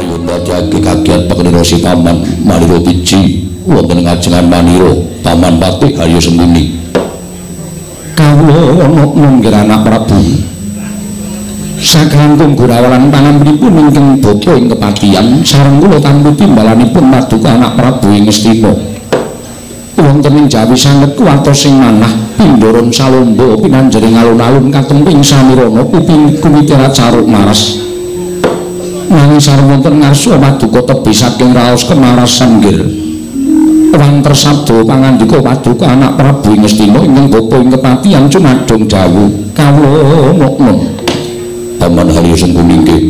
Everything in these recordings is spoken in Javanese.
nyuwun dadi kagiat pengendara si paman Manira Piji wonten ngajengan Manira Paman Patih Haryo Sembuni. Kawula nggih anak Prabu. Sagrangkung Gorawalan pangampinipun ingkang bapa ing kepatihan sareng kula tanpa timbalanipun Paduka anak Prabu ing Ngastina. Wonten ing Jawi sanget kuwatos sing manah Pindoron Salomba pinanjering alun-alun katemping samirana kuping kuwitirat caruk maras. Nanging sareng wonten ngarsa Paduka tebih saking raos kemaras sanggil. Wanter sabda pangandika Paduka anak Prabu ing Ngastina ingkang bapa ing kepatihan cumadung dawuh kawula mukmin. Paman Haryo Sembuni nggih.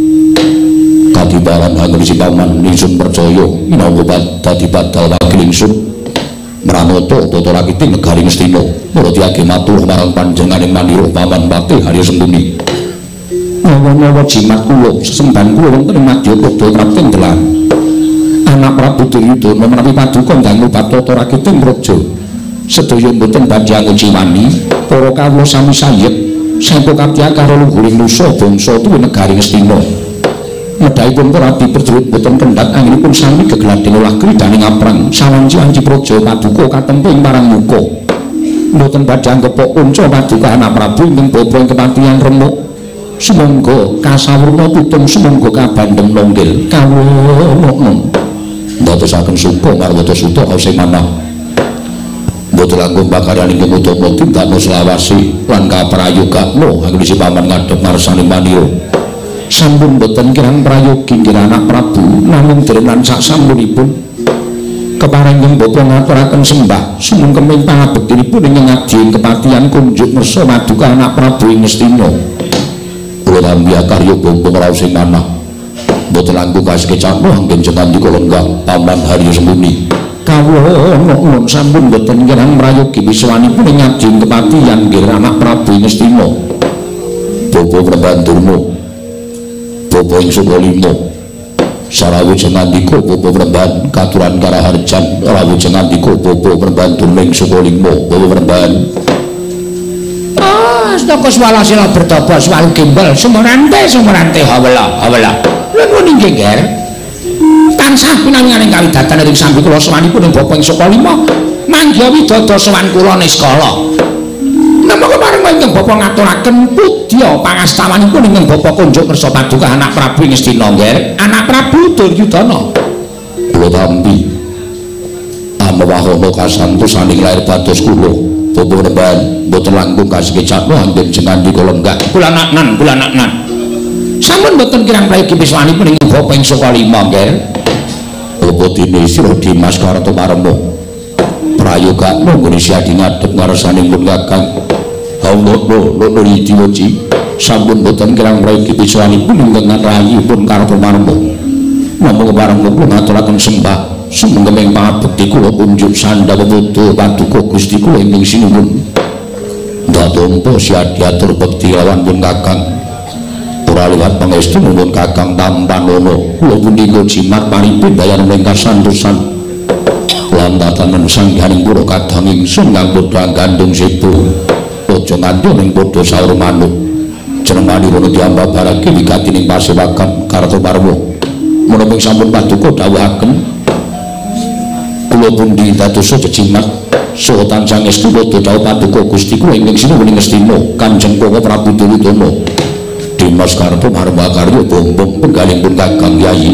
Kadibaran angresi paman ingsun percaya minangka dadi badal wakil ingsun. Mranata tata rakiti negari Ngastina. Mula diage matur marang panjenenganing Manira Paman Patih Haryo Sembuni. Nawa-nawa jimat kula sesembahan kula wonten ing madya padha prapten delan. Anak Prabu Duryudana menawi Paduka ndangu tata rakiti praja. Sedaya mboten badhe anguci wani para kawula sami sayek. Sampo kapya karo luhuring nusa bangsa tuwi negari Ngastina. Medhaipun para diperjurit boten kendhat anggenipun sami gegladhen olah kridane ngaprang sawanci-wanci praja Paduka katemping marang muka. Mboten badhe anggep unca Paduka anak Prabu ing bapa ing kepatihan remuk. Sumangga kasawurna pitung sumangga kabandhem longgil kawula ndadosaken suka marwata suta sing manah. Mboten langkung pakaryan ingkang utama tindakna selawasi lan kaprayogakna angresi paman ngadhep marsaning Manira. Sampun boten kirang prayogi nggih anak Prabu namung derenan sak sampunipun keparinging bapa ngaturaken sembah sumengkeming pangabektinipun ing ngadi kepatihan kunjuk ngersa Paduka anak Prabu ing Ngastina. Kula tampi karya bapa raos sing manah. Mboten langkung kasekecana anggen jengandika lenggah Paman Haryo Sembuni. Kawula nuwun sampun boten kirang mrayogi wiswanipun ing ngadi kepatihan nggih anak Prabu ing Ngastina. Bapa Prabandurna Bapa ing Sukalima sarawujeng ngandika Bapa Premban katuran karaharjan rawujeng ngandika Bapa Prabandurna ing Sukalima. Bapa Premban stoko swala sila bertobo swal gimbal sumurante hawala nuwun inggih nger tansah pinanganing kawidatan ing sambi kula sawanipun ing bapa ing Sukalima mangga widodha sowan kula niskala namung kepareng ingkang bapa ngaturaken pudya pangastawanipun ingkang bapa kunjuk kersa Paduka anak Prabu ing Ngastina nger anak Prabu Duryudana. Kula tampi amawahana kasantosaning lair batos kula Bapa Premban boten langkung kasekecana anggen jengandika lenggah kula naknan sampun boten kirang prayogi wiswanipun ing bapa ing Sukalima nggih. Bapa dene sira Dimas Kartomarma prayogakna nggone siadi ngadhep ngarsaning pun Kakang Hawa Diwoji sampun boten kirang prayogi wiswanipun ingkang rayipun Kartomarma. Namung kepareng kula ngaturaken sembah sumengkeming pangabekti kula kunjuk sandhang putra Paduka Gusti kula ing sinuwun. Dadompo siadi atur bekti lawan pun Kakang. Ora liwat pangestu nuwun Kakang Tampanana. Kula punika jimat paripun dayan ingkang santosan. Lan tatanen sangganing kula kadang ingsun kang padha gandung situ. Aja nganti ning padha saur manuk. Jeneng Manira diambabarake wigatining pasewakan Kartomarma. Menapa sampun Paduka dawuhaken kula pundi dadosa jejimat saha tansah ngestu padha dawuh Paduka Gusti kula ing sinuwun Ngastina Kanjeng Prabu Duryudana. Dimas Kartomarma karya bombong penggalipun Kakang Yayi.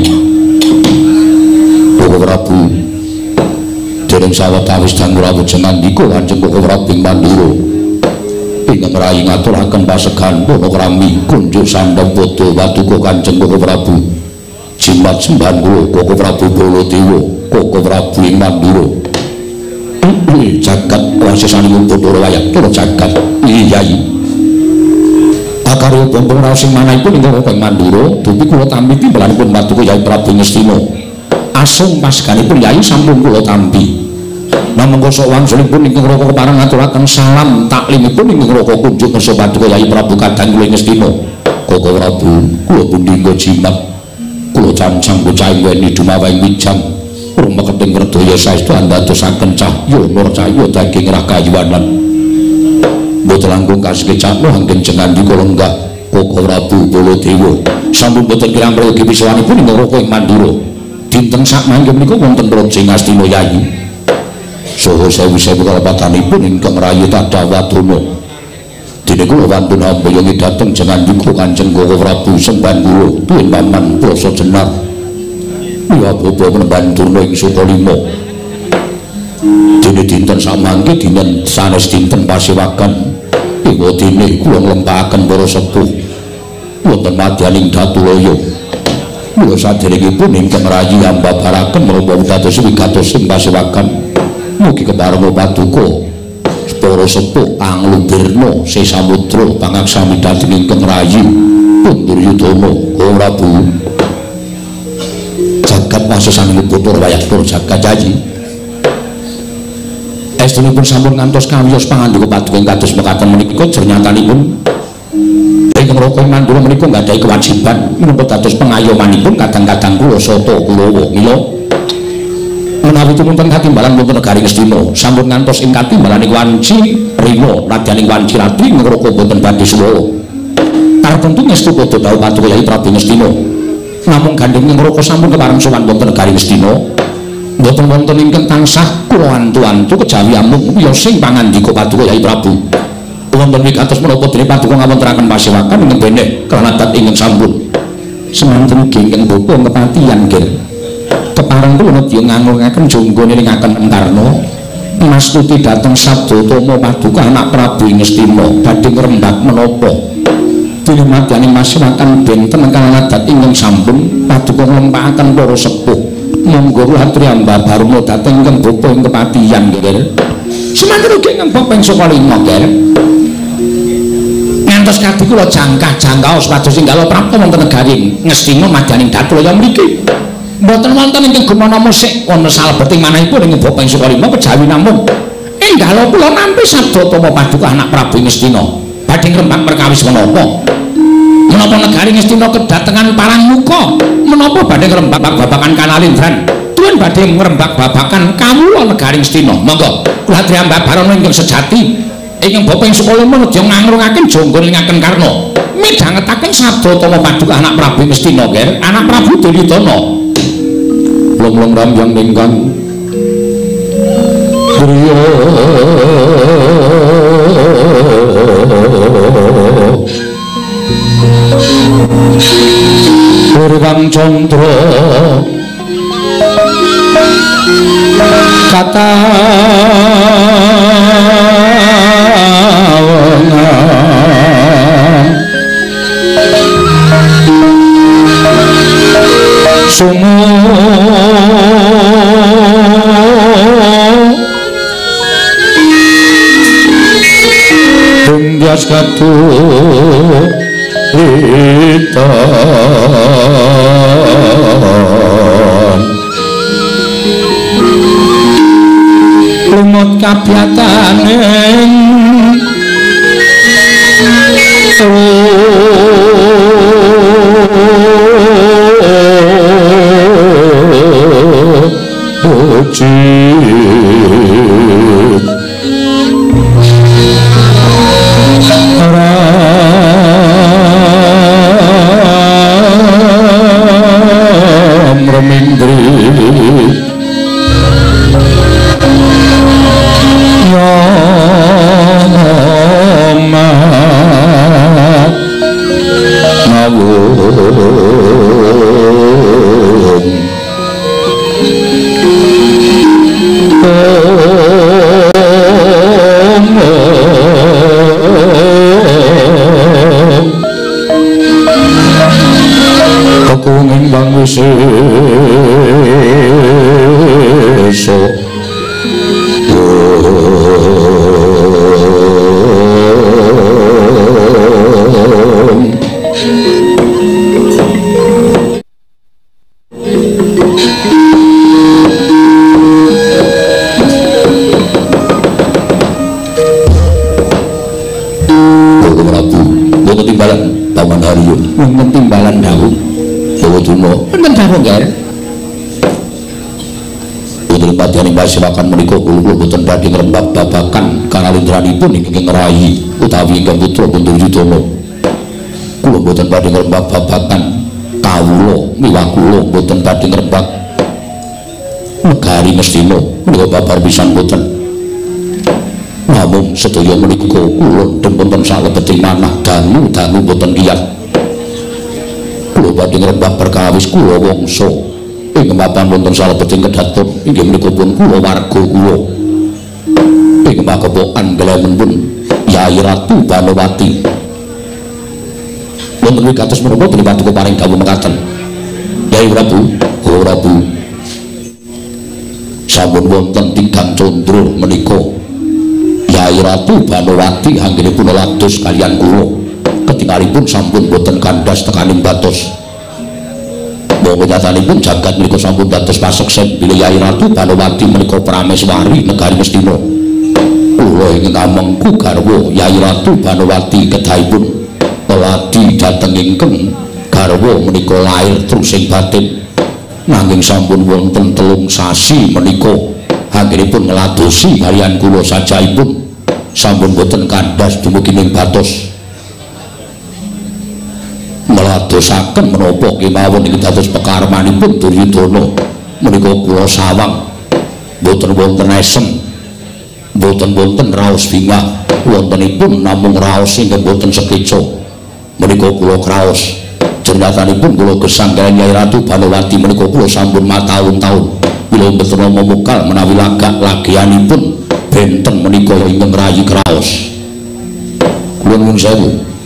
Prabu dereng sawetawis dang rawuh ngandika Kanjeng Prabu ing Mandura. Ingkang rayi ngaturaken pasegan panakrami kunjuk sandhang padha Paduka Kanjeng Prabu. Jimat sembahan kula Koko Prabu Baladewa, Koko Prabu ing Mandura. Jagat wasesanipun Bathara Wayah tur jagat Yayi. Akarya bombong raos sing manahipun ingkang Koko ing Mandura, dupi kula tampi timbalanipun Paduka Yayi Prabu Ngastina. Asung paseganipun Yayi sampun kula tampi. Namung kosok wangsulipun ingkang Raka kepareng ngaturaken salam taklimipun ingkang Raka kunjuk kersa Paduka Yayi Prabu kadang kula ing Ngastina. Koko Prabu, kula pundi nggo jimat kula cancang bocah weni dumawing wijang rumeketing redaya saestu andadosaken cahya nur cahya daging rakayuwanan. Mboten langkung kasekecana anggen jengandika lenggah Koko Prabu Baladewa sampun boten kirang prayogi pisawanipun ing Raka ing Mandura. Dinten sak mangke menika wonten Praja Ngastina Yayi. Saha sewu-sewu kalepatanipun ingkang rayi Tadawadana. Dene kula wantun ambaya dhateng Jangandika Kanjeng Koko Prabu Sembangura tuwin paman Prasa Jenar. Ya bapa menemban turna ing Sukalima. Dene dinten sak mangke dinten sanes dinten pasewakan. Iwa dene kula nglempahaken para sepuh wonten madyaning Datulaya. Kula saderengipun ingkang rayi ambabaraken menapa dados wigatos ing pasewakan. Mugi kepareng paduka para sepuh Anglumbirna Sesamudra pangaksami dhateng ingkang rayi Punduryudana Koko Prabu. Jagat wasesanipun putra Wayakura jagat jayi. Estunipun sampun ngantos kawiyos pangandika paduka ing kados mekaten menika jernyatanipun ingkang Raka Mandura menika nggadahi kewajiban minangka dados pengayomanipun kadang-kadang kula Sata Kurawa. Mila menawi tumunten katimbalan wonten negari Ngastina sampun ngantos ing katimbalaning wanci rina radyaning wanci rati ngraka boten badhe suwa. Tartemtu ngestu padha dawuh paduka Yai Prabu Ngastina. Namung gandeng ngraka sampun kepareng sowan wonten negari Ngastina. Mboten wonten ingkang tansah kula antu-antu kejawi amung wiyosing pangandika paduka Yai Prabu. Wonten wigatos menapa dene paduka ngawontenaken pasewakan ingkang beneh krana adat ingkang sampun. Semanten ugi ingkang bapa kepatihan nggih. Kepareng kula nedya ngangungaken jonggone ningaken Entarna. Mastuti dhateng Sabdatama paduka anak Prabu Ngastina badhe ngrembak menapa. Dene madyaning pasewakan benten kang adat ingkang sampun paduka nglempahaken para sepuh. Monggo kula aturi ambabarna dhateng ingkang bapa ing kepatihan nggih. Semanten ugi ingkang bapa ing Sukalima nggih. Ngantos kadhi kula jangkah-jangkaos pados inggala prapta wonten negari Ngastina madyaning Datulaya mriki. Mboten wonten ingkang gumana musik ana salebeting manahipun ing bapa ing Sukalima kejawi namung inggala kula nampi Sabdatama paduka anak Prabu Ngastina badhe ngrembak perkawis menapa. Menapa negari Ngastina kedatengan parang muka, menapa badhe ngrembak babakan Kanalindran, tuwin badhe ngrembak babakan kawula negari Ngastina. Monggo kula aturi ambabarana ingkang sejati ingkang bapa ing Sukalima nedya ngangrungaken jangga ningaken karna midhangetaken Sabdatama paduka anak Prabu Ngastina nggih, anak Prabu Duryudana. Long-long rambyang ingkang griya Purwang Candra katawangan Denggas katulitan lumut kabyataning pasewakan menika kula boten badhe ngrembak babakan Kanalindranipun ingkang rayi utawi ingkang putra Punduryudana. kula boten badhe ngrembak babagan kawula miwah kula boten badhe ngrembak negari Ngastina menika babar pisan boten. Namung sedaya menika kula wonten salebeting manah dangu boten kiyat. Kula badhe ngrembak perkawis kula wangsa ing mapan wonten salebeting kedaton inggih menika pun kula warga kula. Ing makepokan gelemenipun Yai Ratu Banowati. Wonten wikados menapa dening paduka paring dawuh mekaten. Yai Prabu, Prabu. Sampun wonten tigang condro menika Yai Ratu Banowati anggenipun lados kaliyan kula. Ketingalipun sampun boten kandas tekaning batos. Monggo nyatanipun jagat menika sampun dados paseksen bilih Yai Ratu Banowati menika prameswari negari Ngastina. Kula ingkang amengku garwa Yai Ratu Banowati kedahipun ladi dhateng ingkang garwa menika lair trusing batin. Nanging sampun wonten 3 sasi menika anggenipun ngladosi kaliyan kula sajaipun sampun boten kandas dumugi ing batos. Ngladosaken menapa kemawon ing dados pekarmanipun Duryudana menika kula sawang boten wonten esem. Boten wonten raos bingah wontenipun namung raos ingkang boten sekeca menika kula kraos jenenganipun kula gesang kaliyan Yai Ratu Banowati menika kula sampun mataun-taun kula mboten memukal menawi lagak lagianipun benten menika ingkang rayi kraos. Kula nuwun sewu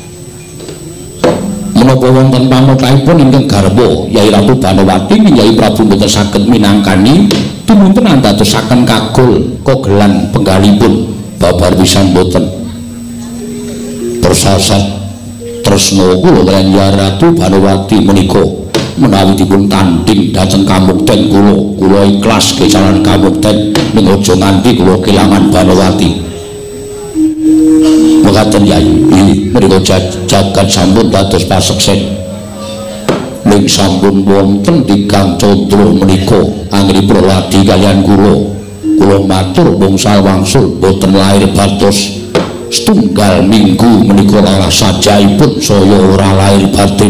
menapa wonten pamrentahipun ingkang garwa Yai Ratu Banowati Yai Prabu mboten saged minangkani tumunten andadosaken kagul kogelan penggalipun babar pisan boten. Persasat tresna kula kaliyan Yai Ratu Banowati menika menawi dipun tanding dhateng kamukten kula ikhlas kecalan kamukten ning aja nganti kula kelangan Banowati. Mekaten Yai, menika jagat sampun dados paseksen. Ning sampun wonten tigang condro menika anggenipun ladi kaliyan kula matur bongsal wangsul boten lair batos setunggal minggu menika ora sajaipun saya ora lair batin.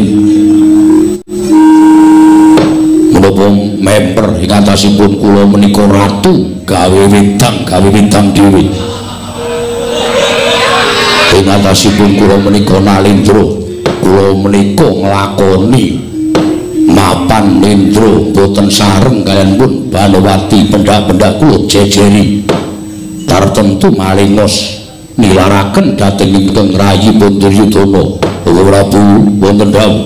Menapa member ing atasipun kula menika ratu gawe wedang dhewe. Ing atasipun kula menika nalindra kula menika nglakoni mapan nindro boten sareng kaliyan pun Banowati pendak-pendak kula jejeri tartemtu malingos nilaraken dhateng ingkang rayi Duryudana. Prabu wonten dawuh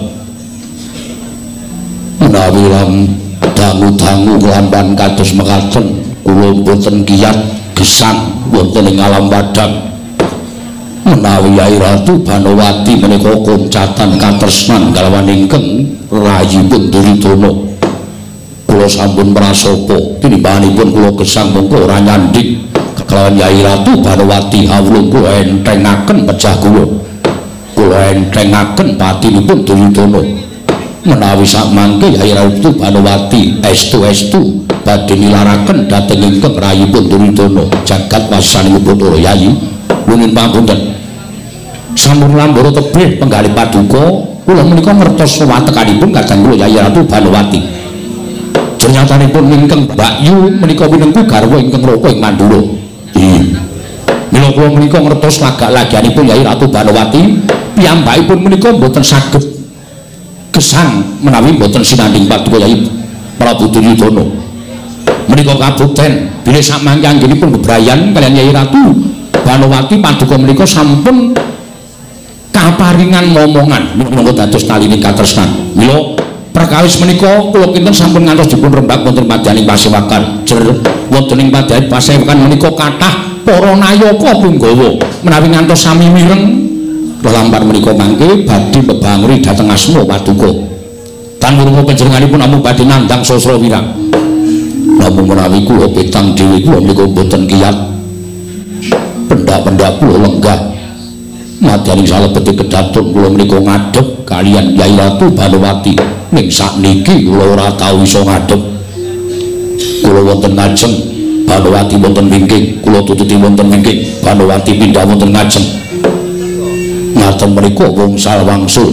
menawi dangu-dangu kelampan kados mekaten kula boten kiyat gesang wonten ing alam wadhang. Menawi Yai Ratu Banowati menika koncatan katresnan kalawan ingkang rayipun Duryudana kula sampun prasapa tinimbanganipun kula gesang mongko ora nyandhik kalawan Yai Ratu Banowati hawluh kula entengaken pejah kula entengaken patinipun Duryudana. Menawi sakmangke Yai Ratu Banowati estu badhe nilaraken dhateng ingkang rayipun Duryudana jagat wasanipun para Yai nuwun pamunten. Sampun lambara tebih penggalih paduka kula menika ngertos watekanipun kadang kula Yai Ratu Banowati. Jenenganipun ingkang Mbakyu menika winengku garwa ingkang Raka ing Mandura. Mila kula menika ngertos lagak-lagianipun Yai Ratu Banowati piyambakipun menika mboten saged gesang menawi mboten sinanding paduka Yai Prabu Duryudana. Menika kabukten bilih samangke anggenipun bebrayan kaliyan Yai Ratu Banowati paduka menika sampun kaparingan momongan menika dados taline katresnan. Mila perkawis menika kula kinten sampun ngantos dipun rembak wonten padyaning pasewakan. Jer wonten ing padyaning pasewakan menika kathah para nayaka punggawa menawi ngantos sami mireng lampar menika mangke badhe mbebangri dhateng asma paduka. Tan wurung panjenenganipun namung badhe nandhang sastra wirang. Namung menawi kula petang dhewe kula menika boten kiyat. Pendak-pendak kula lenggah madyaning salebete kedaton kula menika ngadhep kaliyan Yai Ratu Banowati ning sakniki kula ora tau iso ngadhep. Kula wonten ngajeng Banowati wonten wingking, kula tututi wonten wingking Banowati pindah wonten ngajeng. Ngaten menika wungsal wangsul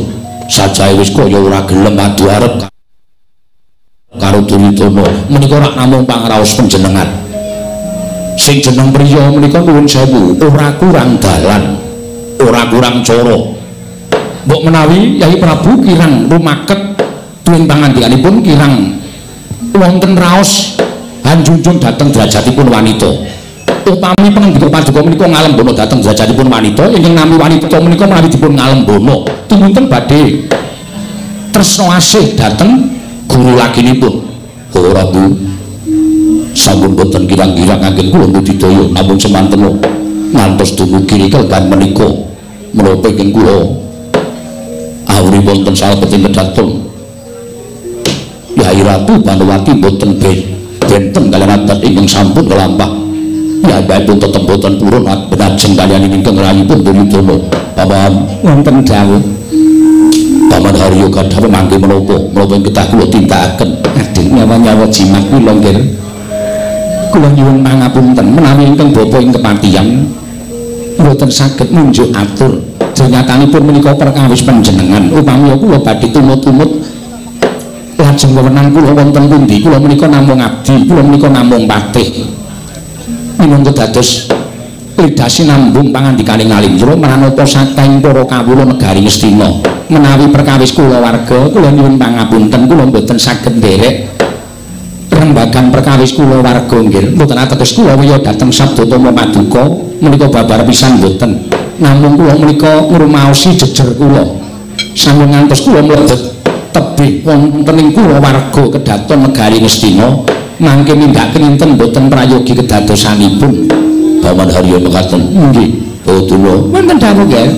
sajae wis kaya ora gelem adu arep karo Duryudana menika rak namung pangraos panjenengan sing jeneng priya menika nuwun sewu ora kurang dalan ora kurang cara mbok menawi Yai Prabu kirang rumaket tuwin pangandikanipun kirang wonten raos hanjunjung dhateng derajatipun wanita upami pangendika paduka menika ngalembono dhateng derajatipun wanita ingkang nami wanita menika menawi dipun ngalembono tumunten badhe tresna asih dhateng guru lakinipun ora Bu sampun boten kirang-kirang anggen kula budidaya namun semanten ngantos dumugi kaliyan menika menapa ingkang kula awri wonten salebetipun dhateng Yai Ratu Banowati boten benten kaliyan adat ingkang sampun kelampah ya pun tetep boten purun benajeng kaliyan ingkang rayipun Duryudana paman wonten dawuh paman Harya gadah pemangke menapa ing kedah kula tindakaken adeng nyawa-nyawa jimat kula nggih kula nyuwun pangapunten menawi ingkang bapa ing kepatihan boten saged nunjuk atur jenyatanipun menika perkawis panjenengan upami kula badhe tumut-tumut lajeng wewenang kula wonten pundi kula menika namung abdi kula menika namung patih minangka dados lidasi nambung pangandikaning Ngalindra manapa saking para kawula negari Ngastina menawi perkawis kula warga kula nyuwun pangapunten kula mboten saged nderek rembagan perkawis kula warga nggih mboten ateges kula wiya dhateng Sabdatama Paduka menika babar pisan mboten namung kula menika ngrumaosi jejer kula sampun ngantos kula mlebet tebih wonten ing kula warga kedaton negari Ngastina mangke mindhaken enten boten prayogi kedadosanipun Paman Harya mekaten nggih Baduna wonten dawuh nggih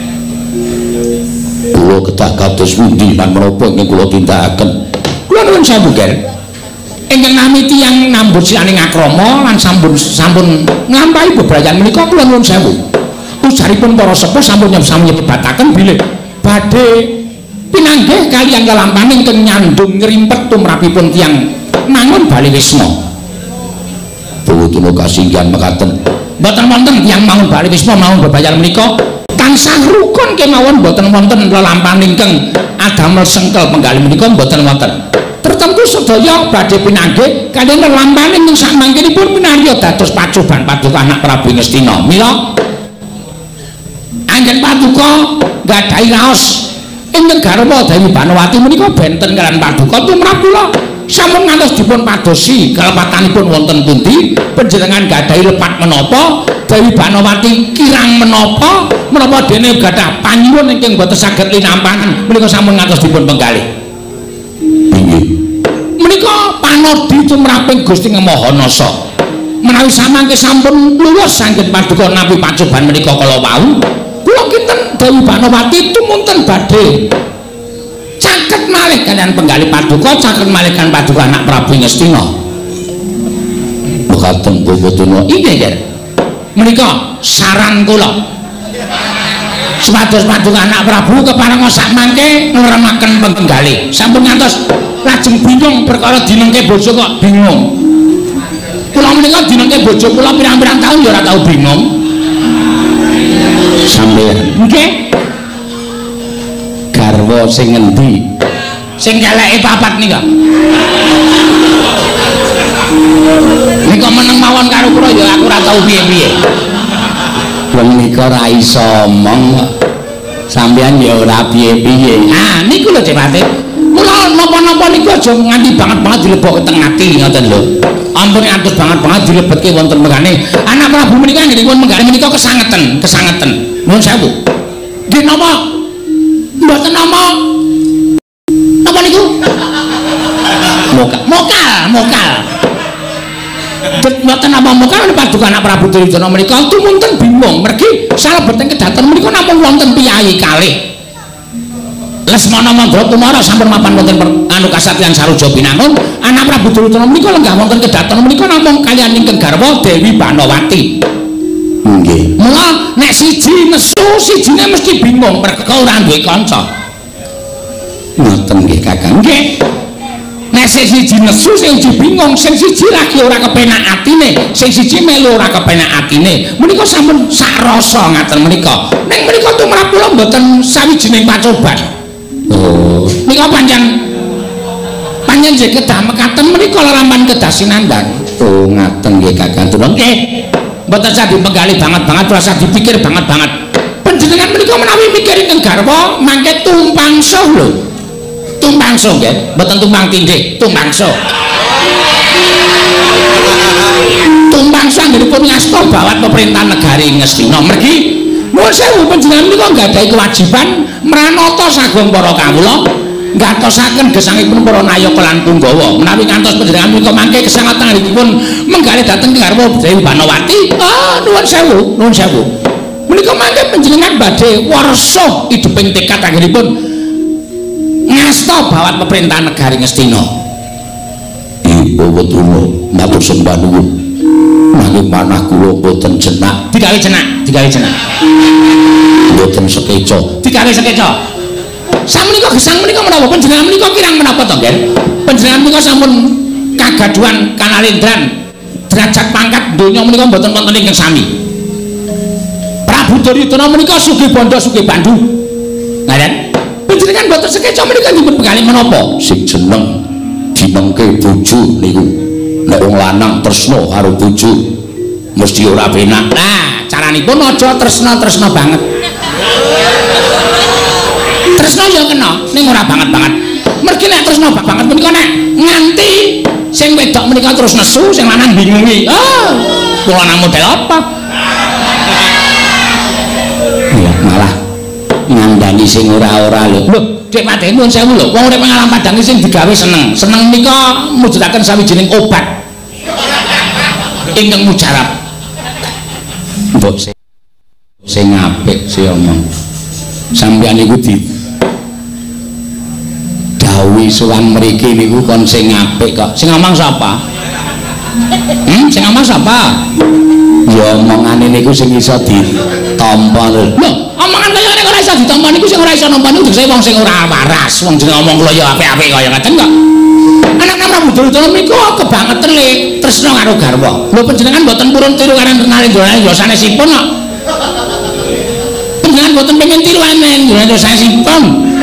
kula kedah kados pundi lan menapa ingkang kula tindakaken kula nuwun sewu nggih ingkang nami tiyang nambut sianing akrama lan sampun nglampahi bebrayan menika kula nuwun sewu ujaripun para sepuh sampun nyebataken bilih badhe pinanggih kaliyan kelampaning ingkang nyandung ngrimpet tumrapipun tiyang mangun Bali Wisma Baduna kasinggihan mekaten mboten wonten tiyang mangun Bali Wisma mangun bebrayan menika tansah rukun kemawon mboten wonten lelampahan ingkang adamel sengkel penggalih menika mboten wonten tertentu sedaya badhe pinanggih kaliyan lelampahan ingkang samangkenipun pinarya dados pacoban Paduka anak Prabu Ngastina mila anggen Paduka nggadahi raos ingkang garwa Dewi Banowati menika benten kaliyan Paduka tumrap kula sampun ngantos dipun padosi kalepatanipun wonten pundi panjenengan gadahi lepat menapa Dewi Banowati kirang menapa dene gadah panyuwun ingkang boten saged linampahan menika sampun ngantos dipun penggalih inggih menika panodi tumraping Gusti Mahanasa menawi samangke sampun lulus saking Paduka nampi pacoban menika kala wau kula kinten Dewi Banowati tumunten badhe caket malih kaliyan penggalih Paduka caket malih kan Paduka anak Prabu Ngastina mekaten Baduna inggih nggih menika saran kula supados Paduka anak Prabu keparenga sak mangke ngremaken penggalih sampun ngantos lajeng bingung perkara dinengke bojo kok bingung kula menika dinengke bojo kula pirang-pirang taun ya ora tau bingung sampeyan nggih garwa sing ngendi sing keleke papat nika nika meneng mawon karo kula ya aku ora tau piye-piye wong nika ora iso omong sampeyan ya ora piye-piye ah niku lho Cepate kula napa-napa niku aja nganti banget dilebokke teng ati ngoten lho ampun atus banget dilebetke wonten megane anak Prabu menika nggih pun megane menika kesangeten nuwun sewu nggih napa mboten nama napa niku mokal mboten nama mokal Paduka anak Prabu Duryudana menika tumunten bingung mergi salebeteng kedaton menika namung wonten piyayi kalih Lesmana Mangga Kumara sampun mapan wonten anu kasatyan Saroja Binangun anak Prabu Duryudana menika lenggah wonten kedaton menika namung kaliyan ingkang garwa Dewi Banowati nggih mula nek siji nesu sijine mesti bingung merga ora duwe kanca ngoten nggih Kakang nggih nek siji nesu sing siji bingung sing siji lagi ora kepenak atine sing siji melu ora kepenak atine menika sampun sak rasa ngaten menika ning menika tumrap kula mboten sawijining pacoban Oh, nika pancen nggih kedah mekaten menika larampan kedah sinandang. Oh, ngaten nggih Kakang Tuna. Nggih. Mboten sadhi penggali banget-banget, ora sadhi dipikir banget-banget. Panjenengan menika menawi mikir ingkang garwa mangke tumpangsuh lho. Tumpangsuh nggih, mboten tumpang tindih, tumpangsuh. Tumpangsuh anggenipun ngasta bawat pemerintahan negari Ngastina. Mergi nuwun sewu panjenengan menika nggadahi kewajiban mranata sagung para kawula ngatosaken gesangipun para nayaka lan Punggawa. Menawi ngantos panjenengan menika mangke kesanget tanganipun menggalih dhateng garwa Dewi Banawati. Ah, nuwun sewu, nuwun sewu. Menika mangke panjenengan badhe warsa iduping tekad anggenipun ngasta bawat pemerintahan negari Ngastina. Ibu Wetuna matur sembah nuwun. Nanging manah kula boten jenak. Digawe jenak, digawe jenak. Boten sekeca. Digawe sekeca. Samenika gesang menika menapa panjenengan menika kirang menapa to, Nggih? Panjenengan menika sampun kagaduhan kanalendran derajat pangkat donya menika mboten wonten ingkang sami. Prabu Duryudana menika sugih bondo sugih bandu. Ngaten? Panjenengan mboten sekeca menika dipun bekali menapa? Sing jeneng dinengke bojo niku. Nek wong lanang tresna karo bojo mesti ora penak. Nah, caranipun aja tresna-tresna banget. Tresna ya kena, ning ora banget-banget. Mergi nek tresna banget menika nek nganti sing wedok menika terus nesu, sing lanang bingungi. Ah, kula nang model apa? Ya malah ngandani sing ora-ora lho. Lho, Dek Padhe nuwun sewu lho, wong urip ing alam padang sing digawe seneng. Seneng menika mujudaken sawijining obat. Ingkang mujarab. Mbok sing apik sih omong. Sampeyan niku di dawuhi sowan mriki niku kon sing apik kok. Sing ngomong sapa? Sing ngomong sapa? Ya omongane niku sing iso ditampa lho. Lho, omongan kaya ngene ora iso ditampa niku sing ora iso nampa niku tegese wong sing ora waras, wong jeneng ngomong kula ya apik-apik kaya ngaten kok. Anak Prabu Duryudana menika kebangetan le tresna karo garwa. Lho panjenengan mboten purun tiru karo Nalendra ya sanesipun kok. Panjenengan mboten pengen tiru Nalendra ya sanesipun.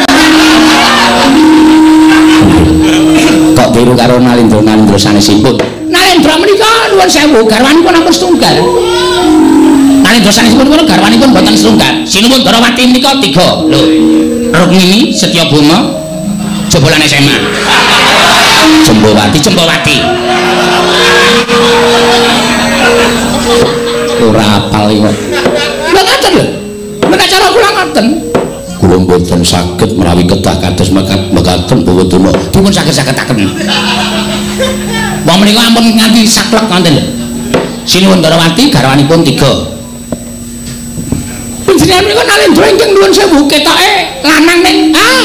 Kok tiru karo Nalendra sanesipun? Nalendra menika nuwun sewu garwanipun ampun setunggal. Nalendra sanesipun kula garwanipun mboten setunggal. Sinuwun Darawati menika 3. Lho. Rukmini Setyabama jebolan SMA. Jembawati. Ora apal iki kok. Lha ngaten lho. Menak cara kula ngaten. Kula mboten saged menawi kedah kados mekaten Bawetuna. Dipun saged-sagetaken. Wong menika ampun nganti saklek ngoten lho. Sinuwun Darawati garwanipun 3. Panjenengan menika Nalendra ingkang nuwun sewu ketoke lanang ning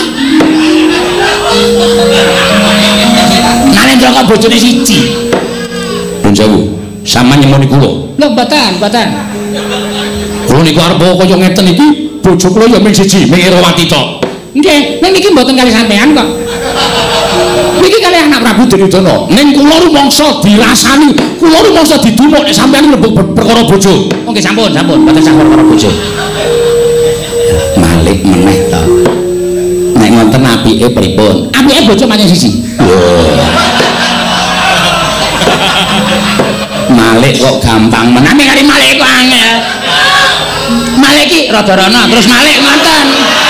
Nalendra kok bojone siji. Nuwun sewu. Sama nyemoni kula. Lho mboten. Kula niku arep kaya ngeten iki bojo kula ya mung siji, mung Irawati tok. Nggih, ning niki mboten kali sampean kok. Niki kali anak Prabu Duryudana. Ning kula rumangsa dirasani, kula rumangsa didumuk nek sampeyan mlebu perkara bojo. Oh nggih sampun, mboten sak perkara bojo. Malik meneh to. Nek ngoten apike pripun? Apike bojo pancen siji. Malik kok gampang meneh. Ame kali Malik kok angel. Malik iki rada-rana terus Malik ngoten.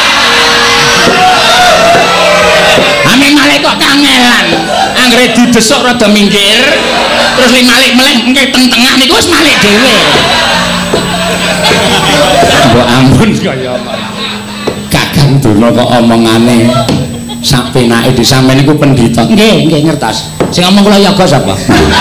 Ame Malik kok kangelan. Anggere didesuk rada minggir. Terus li Malik meleh engke teng tengah niku wis Malik dhewe. Mbok ampun kaya Kakang Duna kok omongane sak penake di sampeyan niku pendhita. Nggih, ngertos. Sing ngomong kula yoga sapa?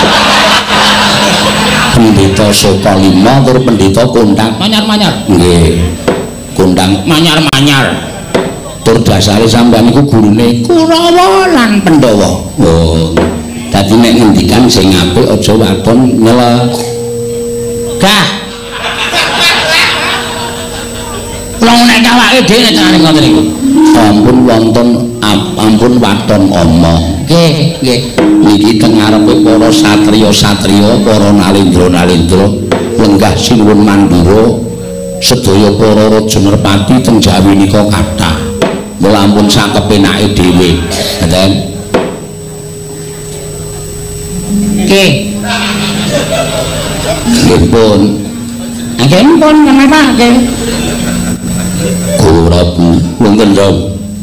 Pendhita Sokalima tur pendhita Kondang. Manyar-manyar. Nggih. Kondang Manyar-manyar. Tur dasare sampeyan niku gurune Kurawa lan Pandhawa. Oh. Dadi nek ngendikan sing apik aja waton Gah. Kula nek awake dhewe carane ngoten niku. Ampun waton omong. Nggih. Niki teng ngarepe para satriya-satriya, para nalendra-nalendra, lenggah sinuwun mandura sedaya para raja merpati teng Jawi nika kathah. mulampun sak kepenake dhewe. Ngeten. Nggih. Nggih pun. Nggih pun kenapa nggih? Kula Prabu wonten jauh.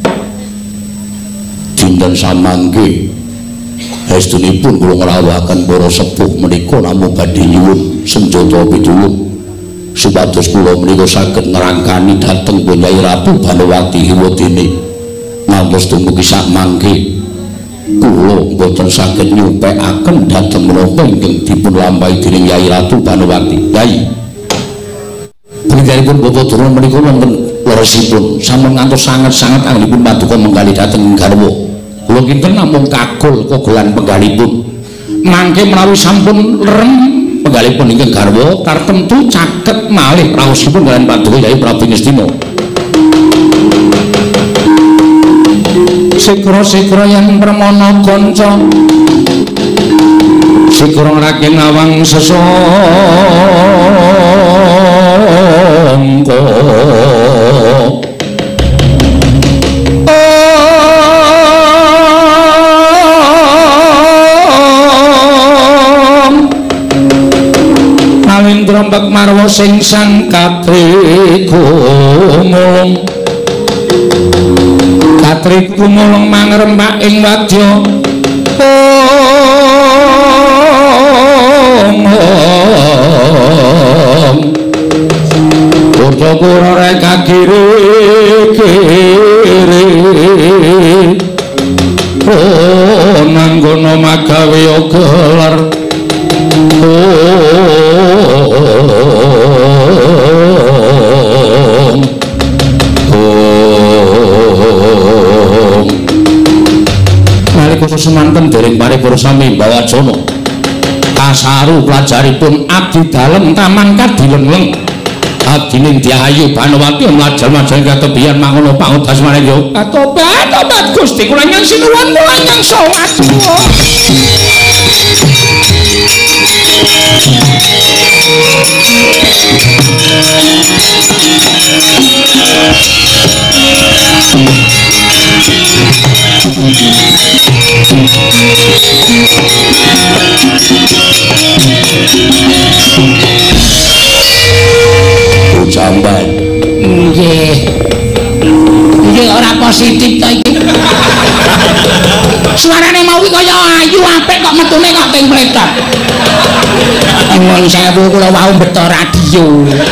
Dinten samangke estunipun kula ngrawuhaken para sepuh menika namung badhe nyuwun senjata pitulung supados kula menika saged ngrangkani dhateng Nyai Ratu Banowati Hiwadene ngantos dumugi sak mangke kula boten saged nyupekaken dhateng menapa ingkang dipun lampahi dening Nyai Ratu Banowati. Nyai punika Bapak Durna menika wonten leresipun sampun ngantos sanget-sanget anggenipun paduka menggali dhateng garwa. Kula kinten namung kagul kogolan penggalipun. Mangke menawi sampun lerem penggalipun ingkang garwa tartemtu caket malih raosipun kaliyan paduka Yai Prabu Ngastina. Sikra-sikra yang permana kanca. Sikra raken awang sesangka. Trombak marwa sing sang katriku mulung mangrembak ing wadya Kura rek kiri nanggono magawe gelar nalika semanten dereng paripurna sami Bawacana kasaru pelajaripun abdi dalem taman kadilengleng abdining Diayu Banowati mlajal-majal katebian mangono pangudas marenjo tobat Gusti kula nyang sinuwun kula nyang sowan Jamban. Nggih. Iki ora positif ta iki. Suarane mau iki kaya ayu apik kok metune kok ping pletot. Nyuwun sewu kula wau beto radio.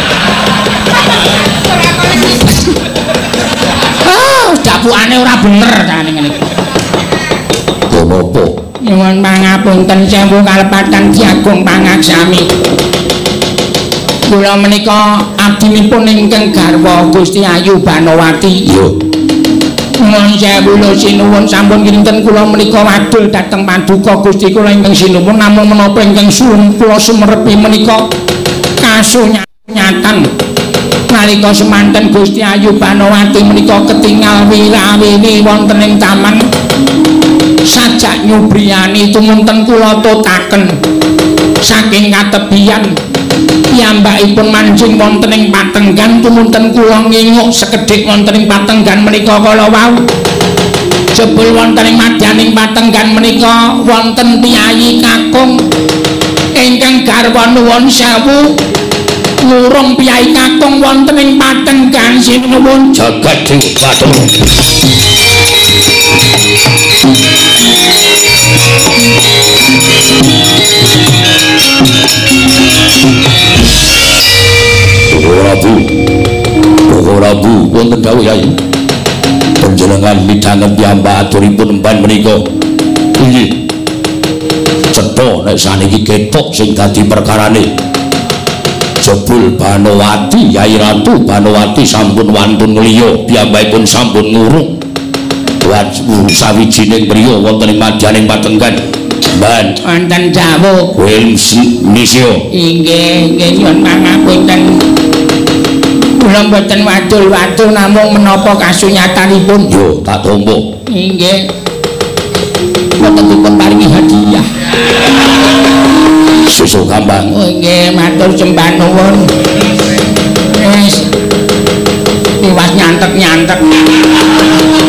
Dapukane ora bener ta ngene iki. Kenapa? Nyuwun pangapunten sewu kalepatan Ki Agung Pangaksami. Kula menika abdinipun ingkang garwa Gusti Ayu Banowati. Yo. Nuwun sewu sinuwun sampun kinten kula menika wadul dhateng paduka Gusti kula ingkang sinuwun namung menapa ingkang suwun kula sumerepi menika kasunyatan. Nalika semanten Gusti Ayu Banowati menika ketingal wirawini wonten ing taman sajak nyubriyani tumunten kula totaken saking katebian piyambakipun mancing wonten ing patenggan tumunten kula nginguk sekedhik wonten ing patenggan menika kala wau jebul wonten ing madyaning patenggan menika wonten piyayi kakung ingkang garwa nuwun sewu ngurung piyayi kakung wonten ing patenggan sinuwun jagat dewa Bathara. Prabu wonten dawuh Yai panjenengan midhanget piyambak aturipun emban menika inggih cetha nek saniki ketok sing dadi perkarane jebul Banowati Yai Ratu Banowati sampun wantun liya piyambakipun sampun ngurung sawijining priya wonten ing madyaning patenggan ban wonten dawuh Nisya inggih nyuwun pangapunten kula mboten wadul-wadul namung menapa kasunyatanipun yo tak tampa inggih mboten dipun paringi hadiah sesuk gampang nggih matur sembah nuwun wis liwat nyantek-nyantek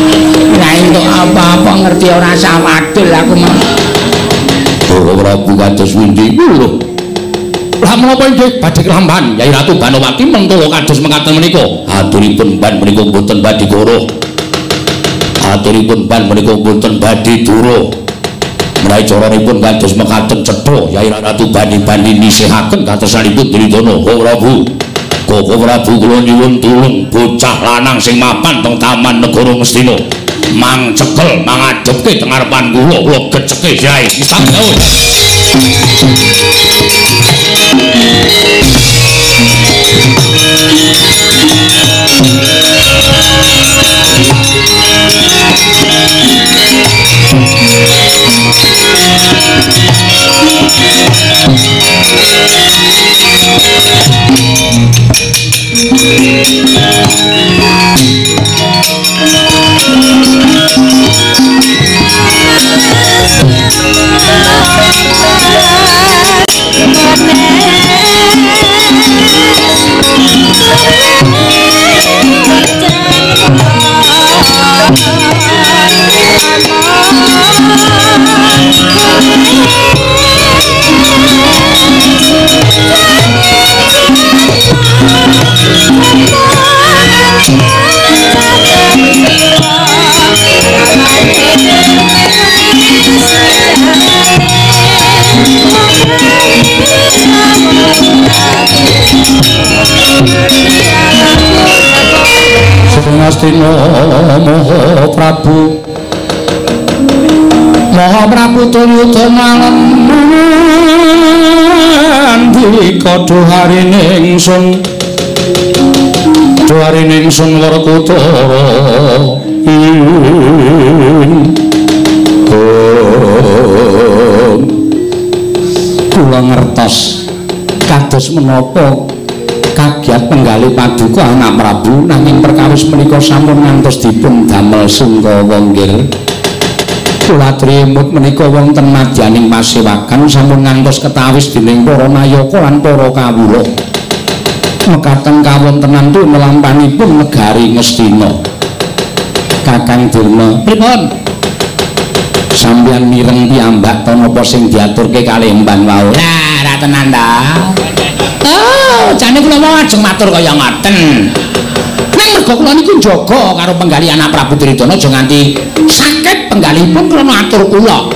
untuk apa-apa ngerti ora sawadul aku mah. Para Prabu kados pundi lho? Lah menapa inggih badhe kelamban Yai Ratu Banowati mentolo kados mekaten menika. Aturipun ban menika boten badhe goro. Aturipun ban menika boten badhe duro. Menawi caranipun kados mekaten cetha Yai Ratu bani-bani nisihaken katesanipun Duryudana. Oh Prabu, Koko Prabu kula nyuwun tulung bocah lanang sing mapan teng taman negara Ngastina. Mang cekel mangadepke teng ngarepan kula geceke Yai. Istana. Ngastina Maha Prabu Duryudana ndika dhuharining sun Werkudara kula ngertos kados menapa kagiat penggalih paduka anak Prabu nanging perkawis menika sampun ngantos dipun damel Sungkawa nggih. Kula trimut menika wonten madyaning pasewakan sampun ngantos ketawis dening para nayaka lan para kawula. Mekaten kawontenan tu melampanipun negari Ngastina. Kakang Durna, pripun? Sampeyan mireng piyambak ta napa sing diaturke kalih mban wau? Lah, ra tenan ta. Oh, jane kula mau ajeng matur kaya ngoten. Ning mergo kula niku njaga karo penggalih anak Prabu Duryudana aja nganti sakit penggalihipun krana atur kula.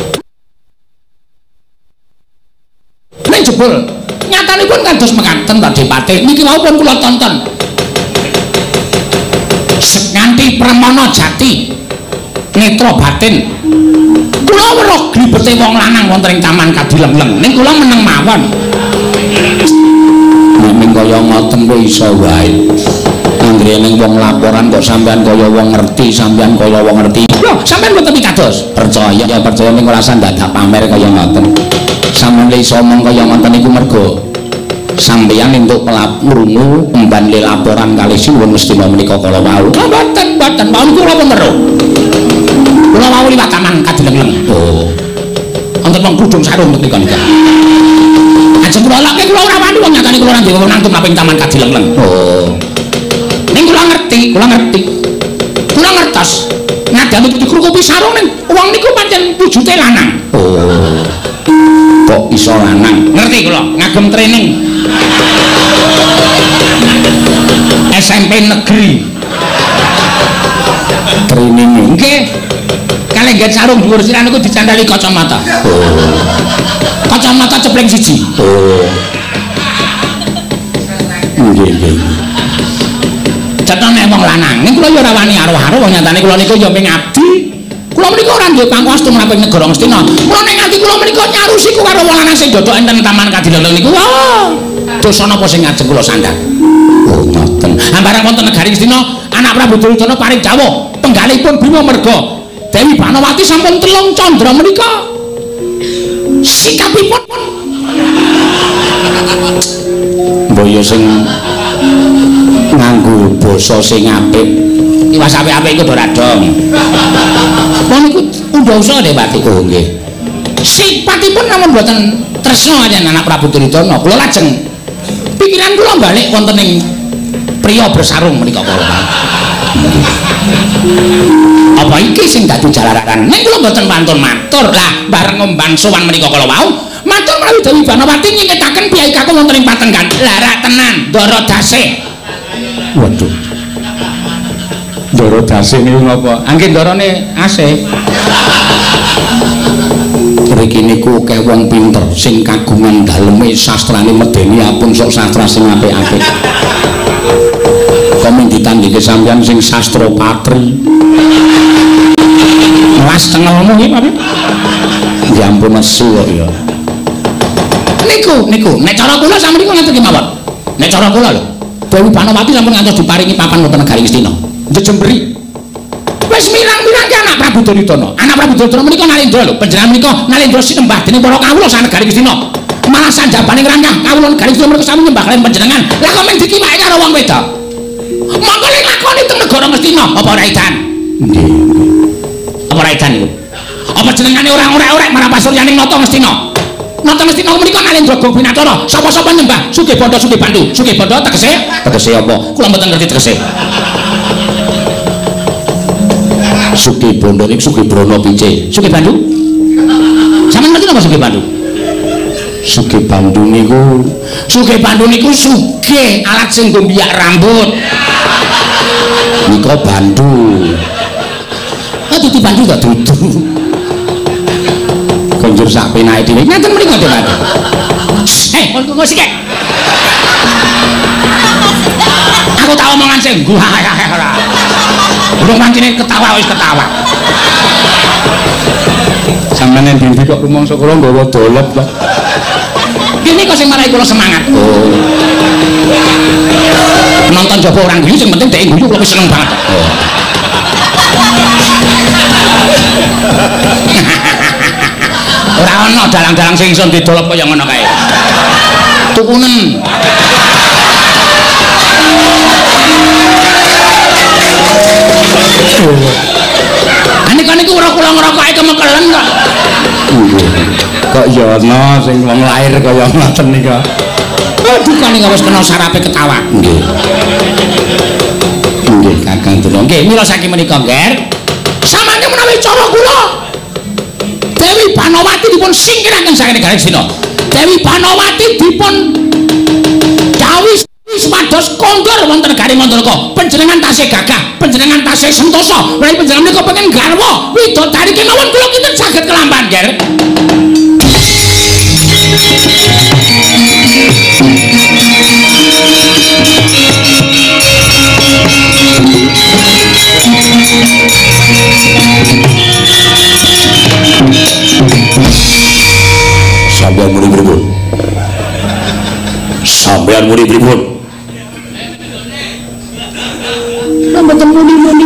Ning jebul nyatanipun kados mekaten ta Dipati. Niki wau pun kula tonton. Nganti pramana jati netra batin. Kula weruh glibete wong lanang wonten ing taman Kadilengleng. Ning kula meneng mawon. Ning kaya ngoten kuwi iso wae. Anggene wong laporan kok sampean kaya wong ngerti, sampean kaya wong ngerti. Lho, sampean mboten pitados. Percaya ya percaya ning ora dadak pamer kaya ngoten. Sampeyan iso omong kaya ngoten niku mergo sampeyan entuk ngrungu emban laporan kalih Sinuwun Ngastina menika kala wau. Mboten, mawon kula pun weruh. Kula wau liwat taman Kadilengleng. Oh. Wonten wong kudung sarung menika nika. Ajeng kula lak kula ora wani wong nyatane kula ora ndewe wewenang tumraping taman Kadilengleng. Oh. Ning kula ngerti. Kula ngertos. Ngadani dikrukupi sarung ning wong niku pancen wujute lanang. Oh. Kok iso lanang? Ngerti kula, ngagem training. SMP negeri. Training nggih. Kalih nggih sarung dhuwur sirah niku dicandali kacamata. Oh. Kacamata cepleng siji. Oh. Nggih. Cetane wong lanang. Ning kula ya ora wani aruh-aruh wong nyatane kula niku ya ping abdi. Kula menika ora duwe pangkas tumraping negara Ngastina. Mula ning ati kula menika nyarusiku karo wong lanang sing dodok enten taman Kadilengleng niku. Dosa napa sing ngajeng kula sandang? Oh, ngoten. Ambarang wonten negari Ngastina, anak Prabu Duryudana paring dawuh, penggalihipun Bima merga Dewi Banowati sampun telung candra menika. Sikapipun mbaya sing nganggo basa sing apik. Iwas apik-apik iku ora dong. Wong niku undha usaha Depati. Oh nggih. Sipatipun namun boten tresna aja anak Prabu Duryudana. Kula lajeng pikiran kula balik wonten ing Priya bersarung menika kala. Apa iki sing dadi jalaran? Ning kula mboten pantun matur. Lah bareng ngembang sowan menika kala wau, matur menawi Dewi Banowati nyingetaken piyai kakung wonten ing Patenggan. Lah ra tenan, Ndara Dasih. Waduh. Ndara Dasih niku napa? Angge ndarane asih. Mriki niku akeh wong pinter sing kagungan daleme sastrane medeni apun sok sastra sing apik-apik. Komen ditandhike sampeyan sing sastra patri. Mas tengelmu nggih, Pak. Ya ampun nesu kok ya. Niku, nek cara kula sampeyan niku ngaten mawon. Nek cara kula lho, Dewi Banowati sampun ngantos diparingi papan wonten negari Ngastina. Jejemberi. Wis mirang-mirang ki anak Prabu Duryudana. Anak Prabu Duryudana menika Nalendra lho. Panjenengan menika Nalendra sinembah dening para kawula sak negari Ngastina. Malah sanjabaning rangkah kawula negari Ngastina menika sami nyembah kaliyan panjenengan. Lah kok men dikiwaki karo wong wedok. Monggo nek lakoni teng negara Ngastina apa ora edan? Nggih. Apa ora edan niku? Apa jenengane ora orek marang pasuryaning nata Ngastina? Nata Ngastina menika Nalendra Gong Binatara. Sapa-sapa nyembah Sugih Bandha Sugih Bandu. Sugih Bandha tegese apa? Kula mboten ngerti tegese. Sugih Bandha niku Sugih Brana pice? Sugih Bandu? Sampeyan ngerti napa Sugih Bandu? Sugih Bandu niku sugih alat sing nggo mbiyak rambut. Nika Bandu. Ah dudu Bandu kok dudu. Konjur sak penake dhewe. Ngaten mriki ngoten Pak. Kok sik. Aku tak omongan sing ora. Urung mancine ketawa wis ketawa. Sampeyan ndi kok rumangsa kula nggawa dolop kok. Kene kok sing marai kula semangat. Oh. Nonton jaba orang guyu sing penting dhek guyu kula wis seneng banget. Ora ana dalang-dalang sing iso didolop kaya ngono kae. Tukunen. Anika niku ora kula ngrokokake kemekelen kok. Kok ya ana sing wong lair kaya ngoten nika. Aduh kan nika wis kena sarape ketawa. Nggih. Nggih Kakang Tuna. Nggih mila saking menika Nger. Samane menawi cara kula Dewi Banowati dipun singkiraken saking negari Ngastina. Dewi Banowati dipun dawuh supados kondor wonten negari Mandalika. Panjenengan tasih gagah, panjenengan tasih sentosa. Menawi panjenengan menika pengen garwa widodari kemawon kula kinten saged kelamban, Nger. Sampeyan muni pripun? Sampeyan muni pripun? Mboten muni-muni.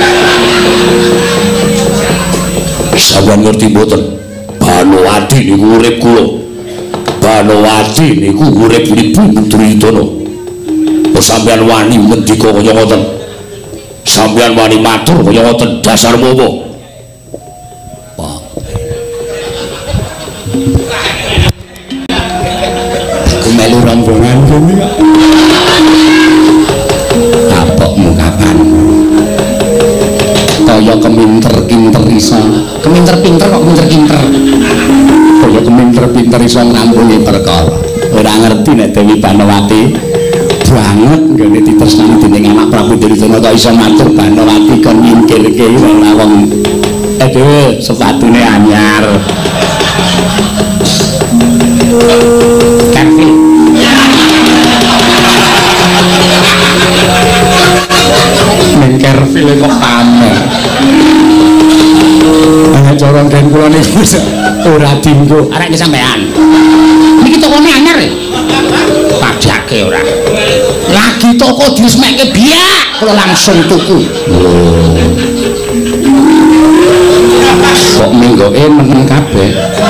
Sampeyan ngerti mboten? Banowati niku urip kula. Banowati niku urip Ibu Duryudana. Kok sampeyan wani ngendika kaya ngoten? Sampeyan wani matur kaya ngoten dasar mopo? Melu rombongan kene kok. Kapokmu kapan? Kaya keminter-kinter iso. Keminter-pinter kok pinter-kinter. Kaya keminter-pinter iso ngrampungi perkara. Ora ngerti nek Dewi Banowati banget nggone ditresnani dening anak Prabu Duryudana kok iso matur Banowati kon nyingkirke wong. Aduh, sepatune anyar. Kerfil. Ning Kerfil kok pamer. Ana cara den kula niku ora dinggo. Arek iki sampean. Niki tokone anyar e. Pajake ora. Lagi toko diresmekke biak, kula langsung tuku. Kok minggoke meneng kabeh.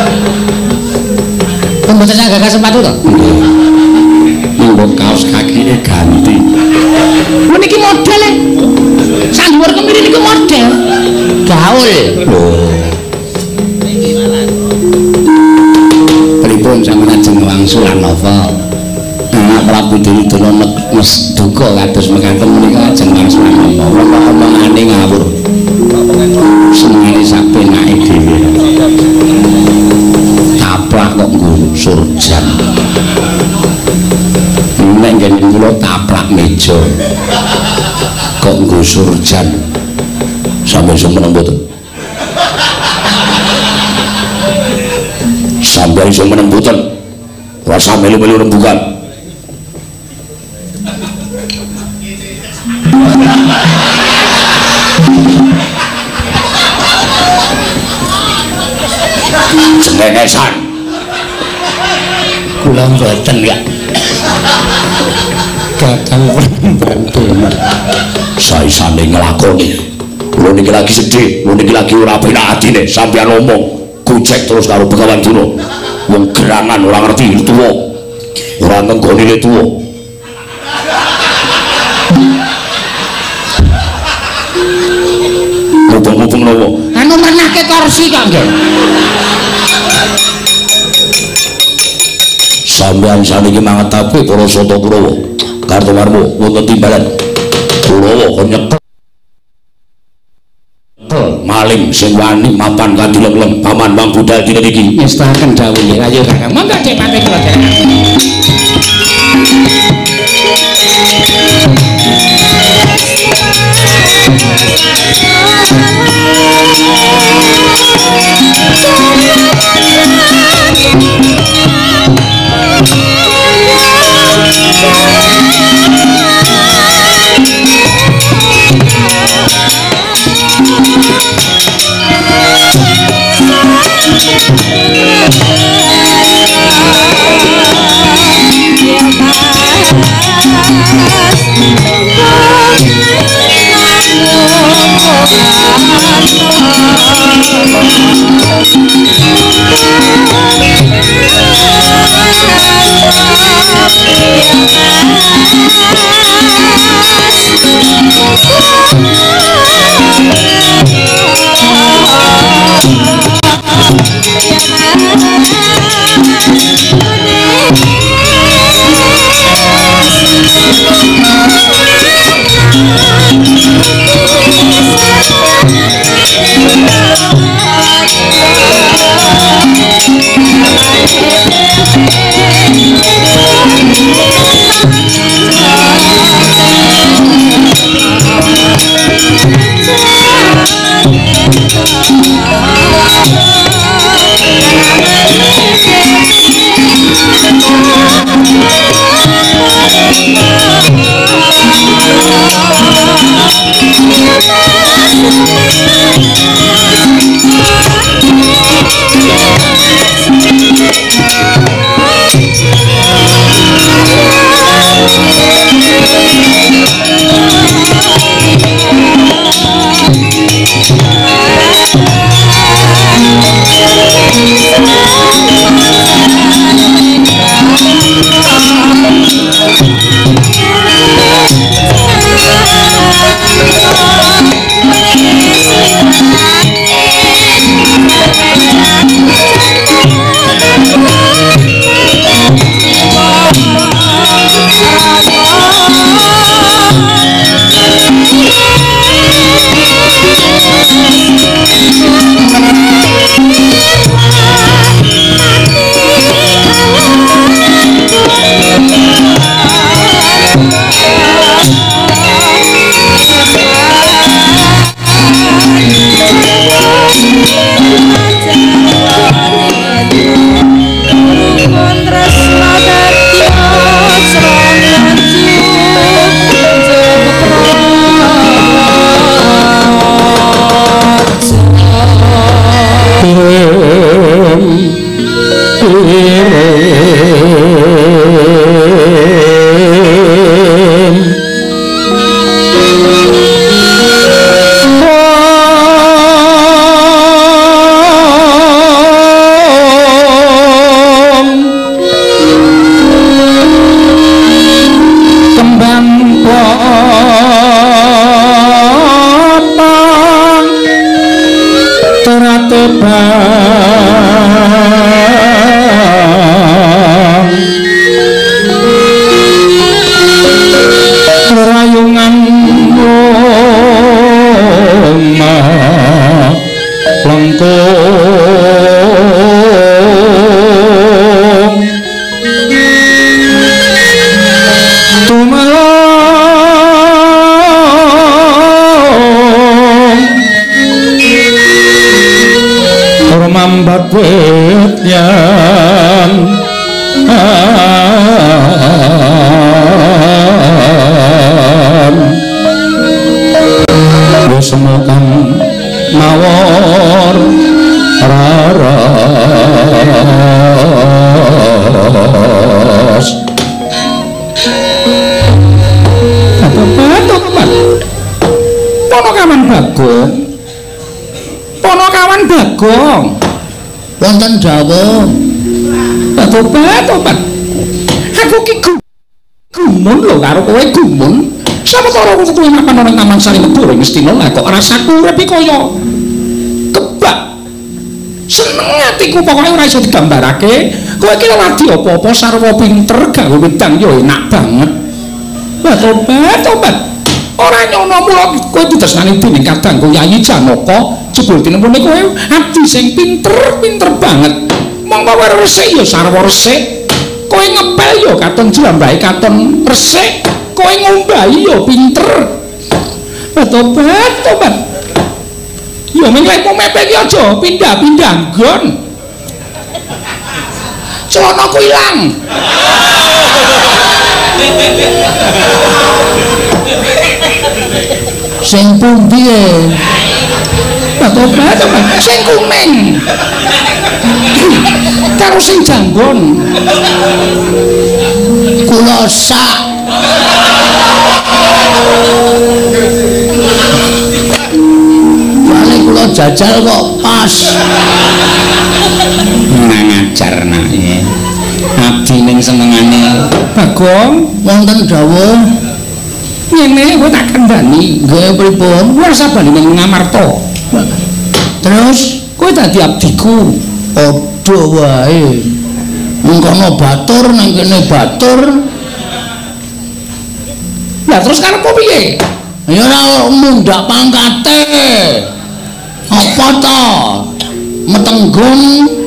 Mboten saged sepatu to? Nggih. Nggih kaos kakine ganti. Meniki modele. Sak dhuwur kemiri niku model. Gaul. Pripun sampeyan ajeng wangsul napa? Anak Prabu Duryudana nes duka kados mekaten menika ajeng langsung omong-omongane ngawur. Senengane sak penake dhewe. Taplak kok nggo surjan. Nek ngene kula taplak meja. Kok nggo surjan. Sampe iso meneng mboten? Sampe iso meneng mboten? Ora sampe melu rembugan. Cengengesan. Kula mboten ya. Kadang bantu saisane nglakoni. Kula niki lagi sedih, kula niki lagi ora penak adine sampeyan ngomong gojek terus karo Begawan Dina. Wong gerangan ora ngerti tuwa. Ora nenggone le tuwa. Mubeng-mubeng nopo? Anu menake kursi kok nggih. Sampeyan saniki mangetapi para Sata Kurawa. Kartomarmo wonten timbalan. Kurawa kok nyekel maling sing wani mapan kadilem-lem paman Mang Budal dina iki. Ngestaken dawuh nggih. Ayo Kakang, monggo Dik Pati kula yang semokan mawar raras Ponokawan Bagong Ponokawan Bagong wonten dawuh tobat aku ki gumun lho karo kowe gumun sawetara kuwi mapan nang Taman Sari Negara Ngastina lah kok rasaku urip kaya kebak seneng atiku pokoke ora iso digambarake kowe iki lagi apa-apa sarwa pinter gawe wedang yo enak banget tobat ora nyono mulo kowe ditresnani dening kadangku Yayi Janaka jebul tinemune kowe abdi sing pinter banget mongko kowe resik ya sarwa resik kowe ngepel ya katon jlambahe katon resik kowe ngombahi ya pinter tobat ya mung lek mepe iki aja pindah-pindah nggon celanaku ilang sing pundi tobat sing kuning karo sing jambon kula sak paling kula jajal kok pas ngajar nak abdi ning senengane Bagong wonten dawuh ngene kowe tak kandhani nggih pripun ora sabane ning Ngamarta terus kowe dadi abdiku padha wae mengkono batur nang kene batur lah terus karepmu piye ya ora mundak pangkate apa to metenggung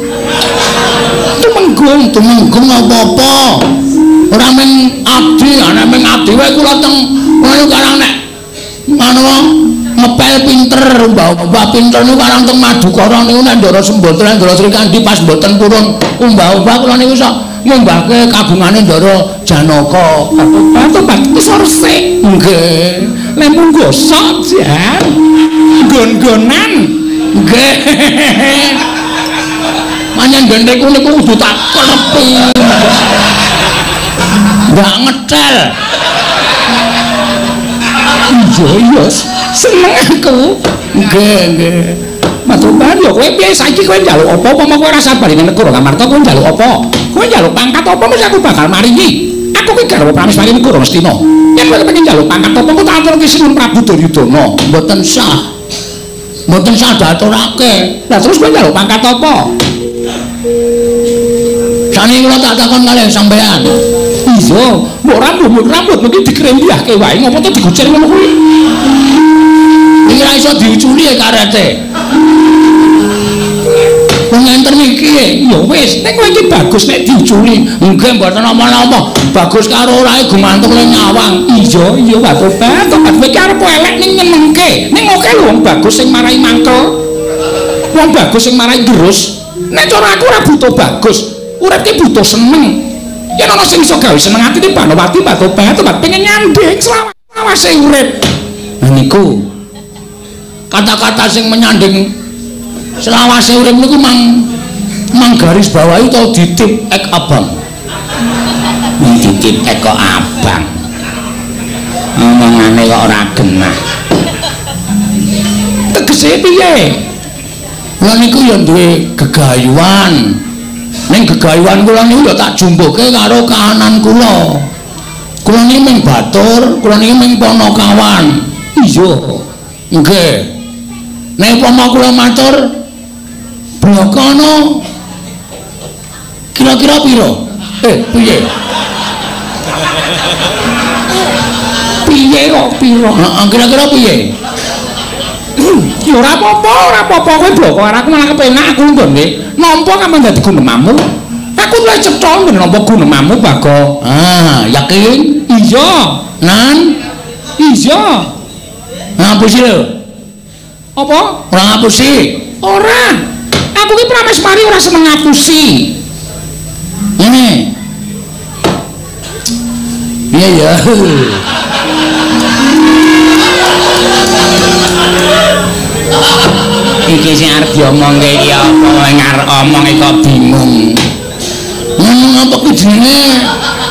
tumenggung apa-apa ora men abdi ana men abdi wae kula teng ngono karang nek ngono ngepel pinter umbah-umbah pinter niku karang teng Madukara niku nek Ndara Sembatra Ndara Srikandi pas mboten purun umbah-umbah kula niku iso nyumbahke kagungane Ndara Janaka tobat iso resik nggih lek mung gosok jan nggon-nggonan nggih manyen gendekku niku kudu tak klepi ndak ngecel iya seneng aku nggih matur nuwun ya kowe piye saiki kowe njaluk apa kowe ora sabar ning negara Ngamarta kowe njaluk apa kowe njaluk pangkat apa mesti aku bakal maringi aku ki garwa pramis maring negara Ngastina yen kowe pengen njaluk pangkat apa kok tak aturke Sinun Prabu Duryudana mboten sah diaturake lah terus kowe njaluk pangkat apa sane kula tak takon kalih sampean iya mbok rambut mungkin dikrembiahke wae ngopo to digucer ngono kuwi iki ora iso diuculi karete wong enten iki ya wis nek kowe iki bagus nek diuculi nggih mboten apa-apa bagus karo ora gumantung ning nyawang iya tobat kowe iki arep elek ning nyenengke ning oke lho wong bagus sing marai mangkel wong bagus sing marai gerus nek cara aku ora butuh bagus urip ki butuh seneng yen ana sing iso gawe seneng ati ki Banowati tobat pengen nyanding selawase urip niku kata-kata sing menyanding selawase urip niku mang garis bawahi to ditip ek abang ditip ek kok abang omongane kok ora genah tegese piye kula niku ya duwe gegayuhan ning gegayuhan kula niku ya tak jumbuhke karo kahanan kula niki ming batur kula niki ming Ponokawan iya nggih nek upama kula matur blokana kira-kira pira piye kok pira kira-kira piye ya ora apa-apa kowe bloko aku malah kepenak aku nggone nampa kapan dadi gunemamu aku luwih cetha ngene nampa gunemamu Bagong yakin iya nan iya ngapusi lho apa ora ngapusi ora aku ki Prameswari ora seneng ngapusi. Ngene. Iya ya. Iki sing arep diomongke iki apa ngarep omong kok bingung. Apa ku jenenge?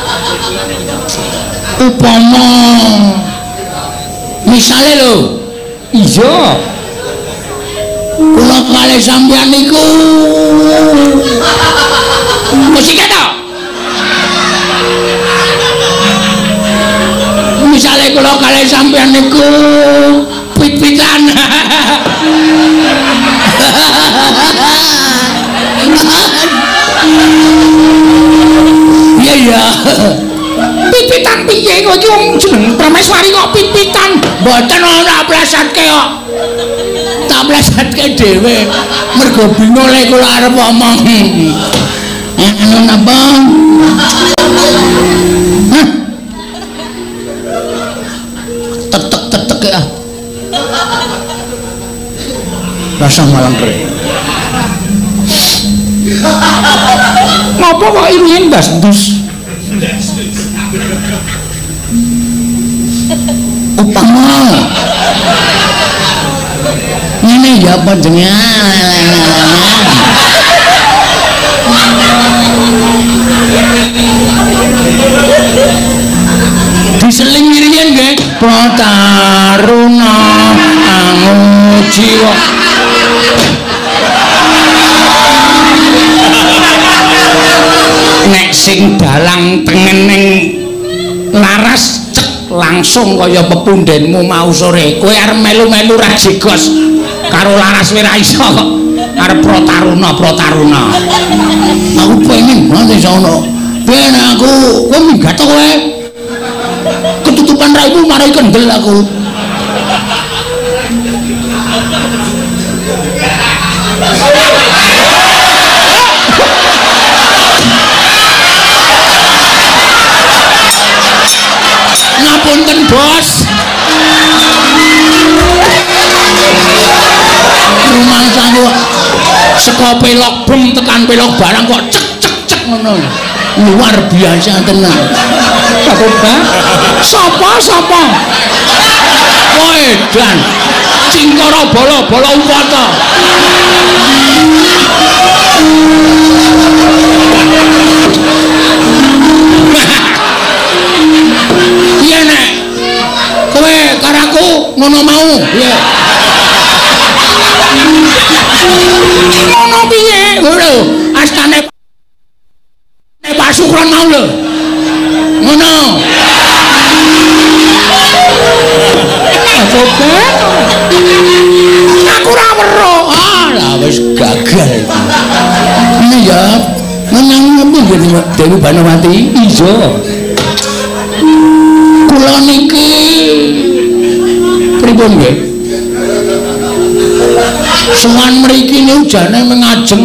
Upama misale lho. Iya. Kula kalih sampeyan niku musik to. Misale kula kalih sampeyan niku pit-pitan. Iya ya. Pit-pitan piye kok iki wong jeneng Prameswari kok pit-pitan? Mboten ora plesatke kok. Tak plesatke dhewe. Mergo bingung lek kula arep omong. Anu napa? Tetek-tetek ya. Rasa malang kere. Napa kok iruyen das-dus? Upama ngene ya panjenengan. Diseling riyen nggih Prataruna Angujiwa. Nek sing dalang tengening laras cek langsung kaya pepundhenmu mau sore kowe arep melu-melu ra jegos karo laras kowe ra iso kok arep Prataruna aku pengen banget sono ben aku kowe minggat kowe ketutupan raimu marai kendel aku ngapunten bos rumah sangu saka pelok bem tekan pelok barang kok cek ngono luar biasa tenan apa sapa kowe dan cingkara bola upata iya nek kowe karaku ngono mau iya ngono piye lho astane Pak Sukron mau lho ngono aku ora weruh lah wis gagal ini ya menang ngendi Dewi Banawati iya kula niki pripun nggih sowan mriki niku jane mengajeng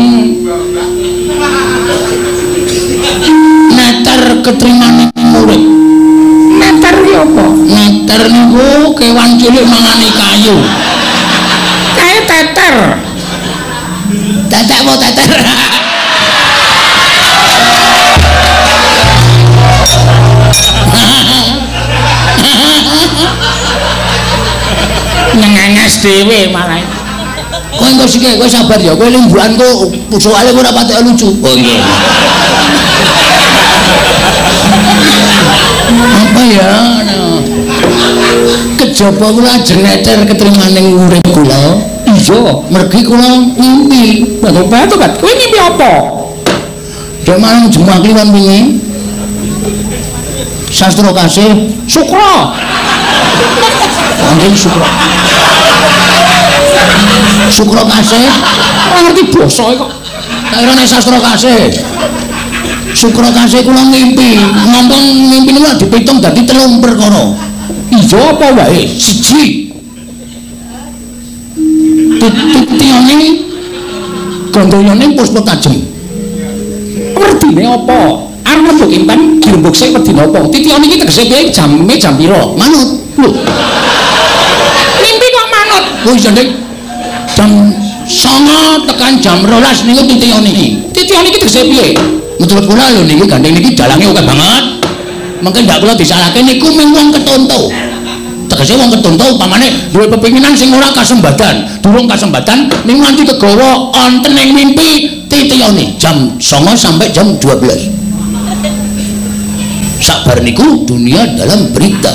neter ketrimane murid neter ki apa neter niku kewan cilik mangani kayu kae teter apa teter nyengenges dhewe malah kowe engko sik kowe sabar ya kowe limbuanku soalé ora patek lucu oh nggih apa ya kejaba kula ajeng neter ketrimaning urip kula iya mergi kula ngimpi batok kowe ngimpi apa dek marang Jemaah Kliwon wingi sastra kasih Sukra anjing Sukra kasih ora ngerti basa kok ora nek sastra kasih Sukra kasih kula ngimpi ngomong ngimpi niku dipitung dadi 3 perkara iya apa wae siji titione gondoyane puspa tajem werdine apa arep mbok impen dirembuk sik wedine apa titione iki tegese piye jame jam pira manut lho mimpi kok manut oh iya Dik jam 1 9 tekan jam 12 niku titiyon niki. Titiyon niki tegese piye? Menurut kula lho niki gandeng niki dalange akeh banget. Mengke ndak kula disalahke niku mung wong ketonto. Tegese wong ketonto upamane duwe pepinginan sing ora kasembadan, durung kasembadan niku nganti kegawa wonten ing mimpi titiyone jam 9 sampai jam 12. Sabar niku dunia dalam berita.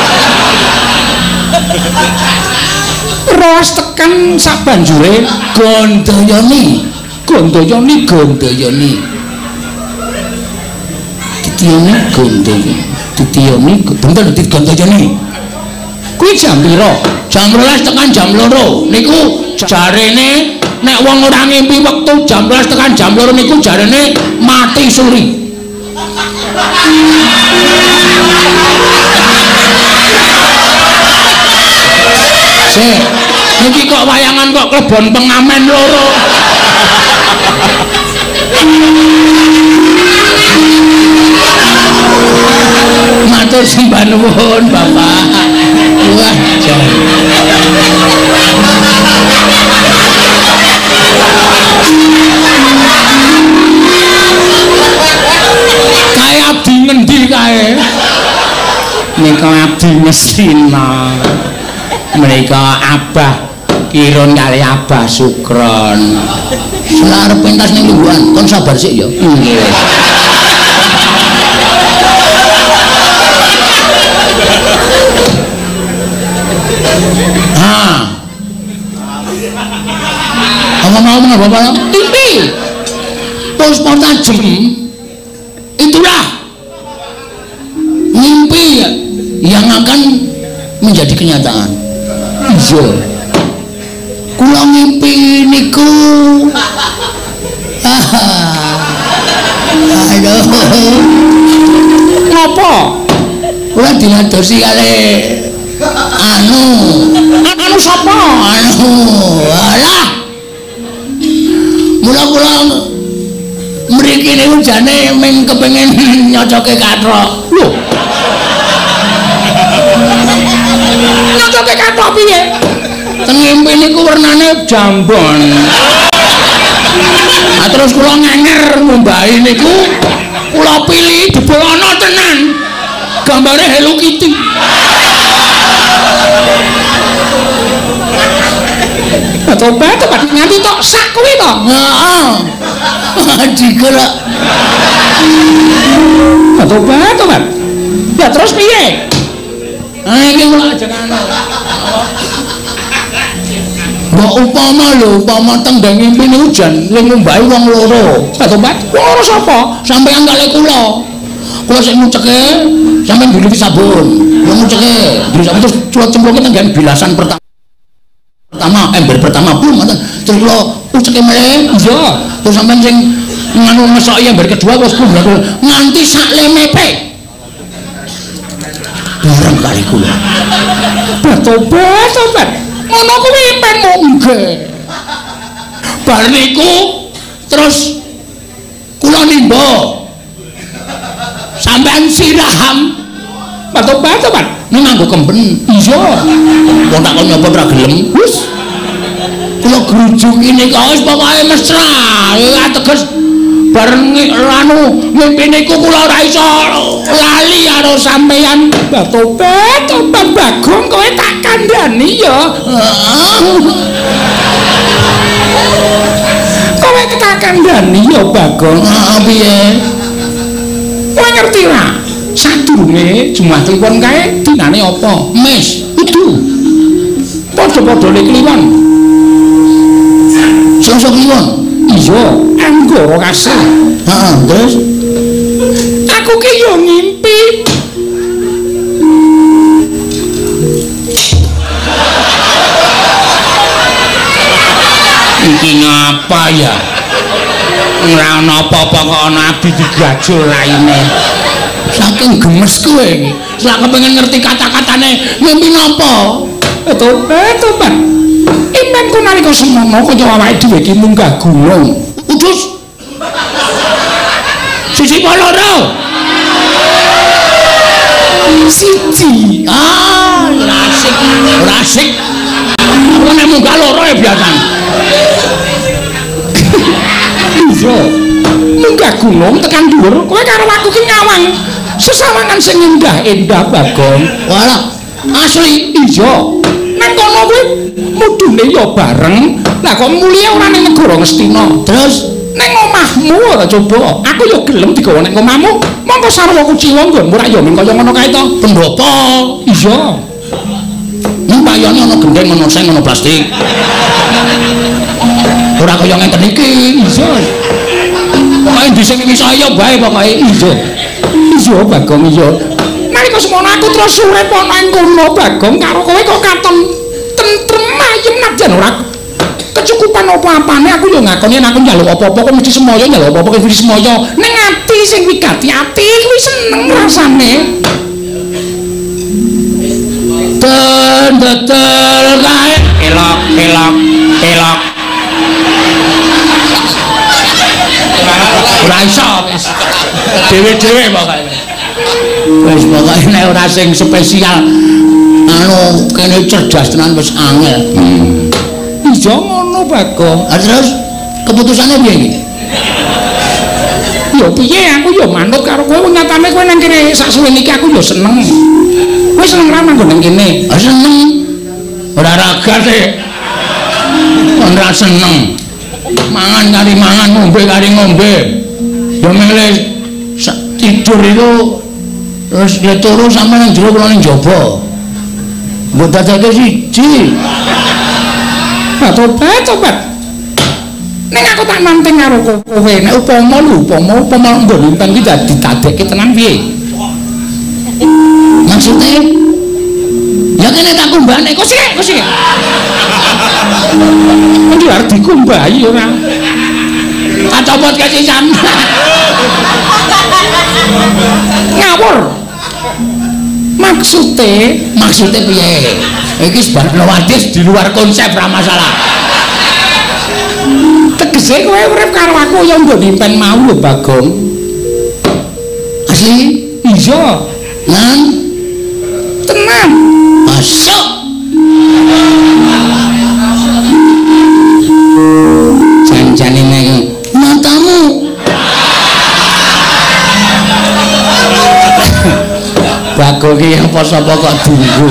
Ros tekan sak banjure Gondayani. Titiyone Gondayani. Titiyone bentar Gondayani. Kuwi jam pira? Jam 12 tekan jam 2. Niku jarene nek wong ora ngimpi wektu jam 12 tekan jam 2 niku jarene mati suri. Sik, niki kok wayangan kok klebon pengamen loro. Matur sembah nuwun, Bapak. Wah, kae abdi ngendi kae? Nika abdi Mestina. Menika Abah Kirun kali Abah Sukron. Sula arep pentas ning lungguhan, kon sabar sik ya. Nggih. Ngomong-ngomong apa ya? Mimpi. Puspa tajem. Itulah mimpi yang akan menjadi kenyataan. Iya. Kula mimpi niku. Aduh. Ngapa? Kula diladosi kali anu sapa? Anu. Alah. Mula-mula mriki niku jane mung kepengin nyocoke kathok. Lho. Nyocoke kathok piye? Teng ngimpi niku wernane jambon. Nah, terus kula ngenger ngombahi niku kula pilih dibolono tenan. Gambare Hello Kitty. Tobat nganti tok sak kuwi to. Heeh. Digerak. Tobat. Ya terus piye? Iki kula ajengan. Mbok upama tenggang ngimpi hujan ning ngombahi wong loro. Tobat. Loro sapa? Sampeyan kalih kula. Kula sing nguceke sampeyan dulu sabun. Kula nguceke, dulu sabun terus kula cemplungke tenggang bilasan pertama ember pertama belum terus lo uceke meneh iya terus sampean sing nganu ngesoki ember kedua terus nganti sak lemepe bareng kali kula tobat ngono kuwi impen mungge bar niku terus kula nimba sampean siraham tobat ini nganggo kemben iya wong tak kon nyoba ora gelem wis kula grujuki nika wis pokoke mesra ateges bareng anu mimpi niku kula ora iso lali karo sampeyan tobat Bagong kowe tak kandhani ya kowe tak kandhani ya Bagong piye kowe ngerti ra sadurunge Jumat Kliwon kae dinane apa? Mes, udu. Padha-padhane kliwon. Sosok kliwon. Iya, anggara kasih. Heeh, terus aku ki yo ngimpi. Iki ngapa ya? Ora ana apa-apa kok ana abdi digajul raine. Saking gemes kowe iki. Sak kepengin ngerti kata-katane mimpi napa? Tobat. Impenku nalika semono kaya awake dhewe iki munggah gunung. Udus. Siji apa loro? Siji. Ora asik. Ora nek munggah loro ya biasane. Iya. Munggah gunung tekan dhuwur, kowe karo aku ki nyawang. Sesawangan sing indah-indah Bagong. Walah, asli iya. Nang kono kuwi mudune ya bareng. Lah kok muliya ora ning negara Ngastina. Terus ning omahmu ora coba. Aku ya gelem digawa ning omahmu. Mongko sarwa kuciwa nggonmu ra ya mung kaya ngono kae to. pendopo. Iya. Ning payone ana gendeng ana seng ana plastik. Ora kaya ngenten iki. Iya. Pokoke di sing iso ya bae pokoke. Iya. Iya Bagong iya. Nalika semono aku terus urip ana ing kono Bagong karo kowe kok katon tentrem ayem najan ora kecukupan apa-apane aku yo ngakoni yen aku njaluk apa-apa kok mesti semoyo njaluk apa-apa kok mesti semoyo ning ati sing wigati ati kuwi seneng rasane. Tetel kae elok elok elok. Ora iso wis. Dewe-dewe pokoke. Wis pokoke nek ora sing spesial anu kene cerdas tenan wis angel. Iya ngono Bagong. Terus keputusannya piye iki? Ya piye aku ya manut karo kowe nyatane kowe nang kene sak suwene iki aku ya seneng. Kowe seneng ra manggon nang kene? Seneng. Ora raga sih. Ora seneng. Mangan kari mangan, ngombe kari ngombe. Ya milih tidur itu terus dia turu sampe nang jero kula ning jaba. Mbok dadake siji. Tobat. Nek aku tak manting karo kowe, nek upama nggon impen iki dadi dadekke tenan piye? Maksudnya ya kene tak kumbane kok sik. Endi arep dikumbahi ora? Tak copot kasisan. Ngawur. Maksudnya Piye? Iki sebarno wadis di luar konsep ra masalah. tegese kowe urip karo aku ya nggon impen mau lho Bagong. Asli? Iya. Lan Tenan. masuk. Janjane nek matamu. Bagong iki apa sapa kok dinggo.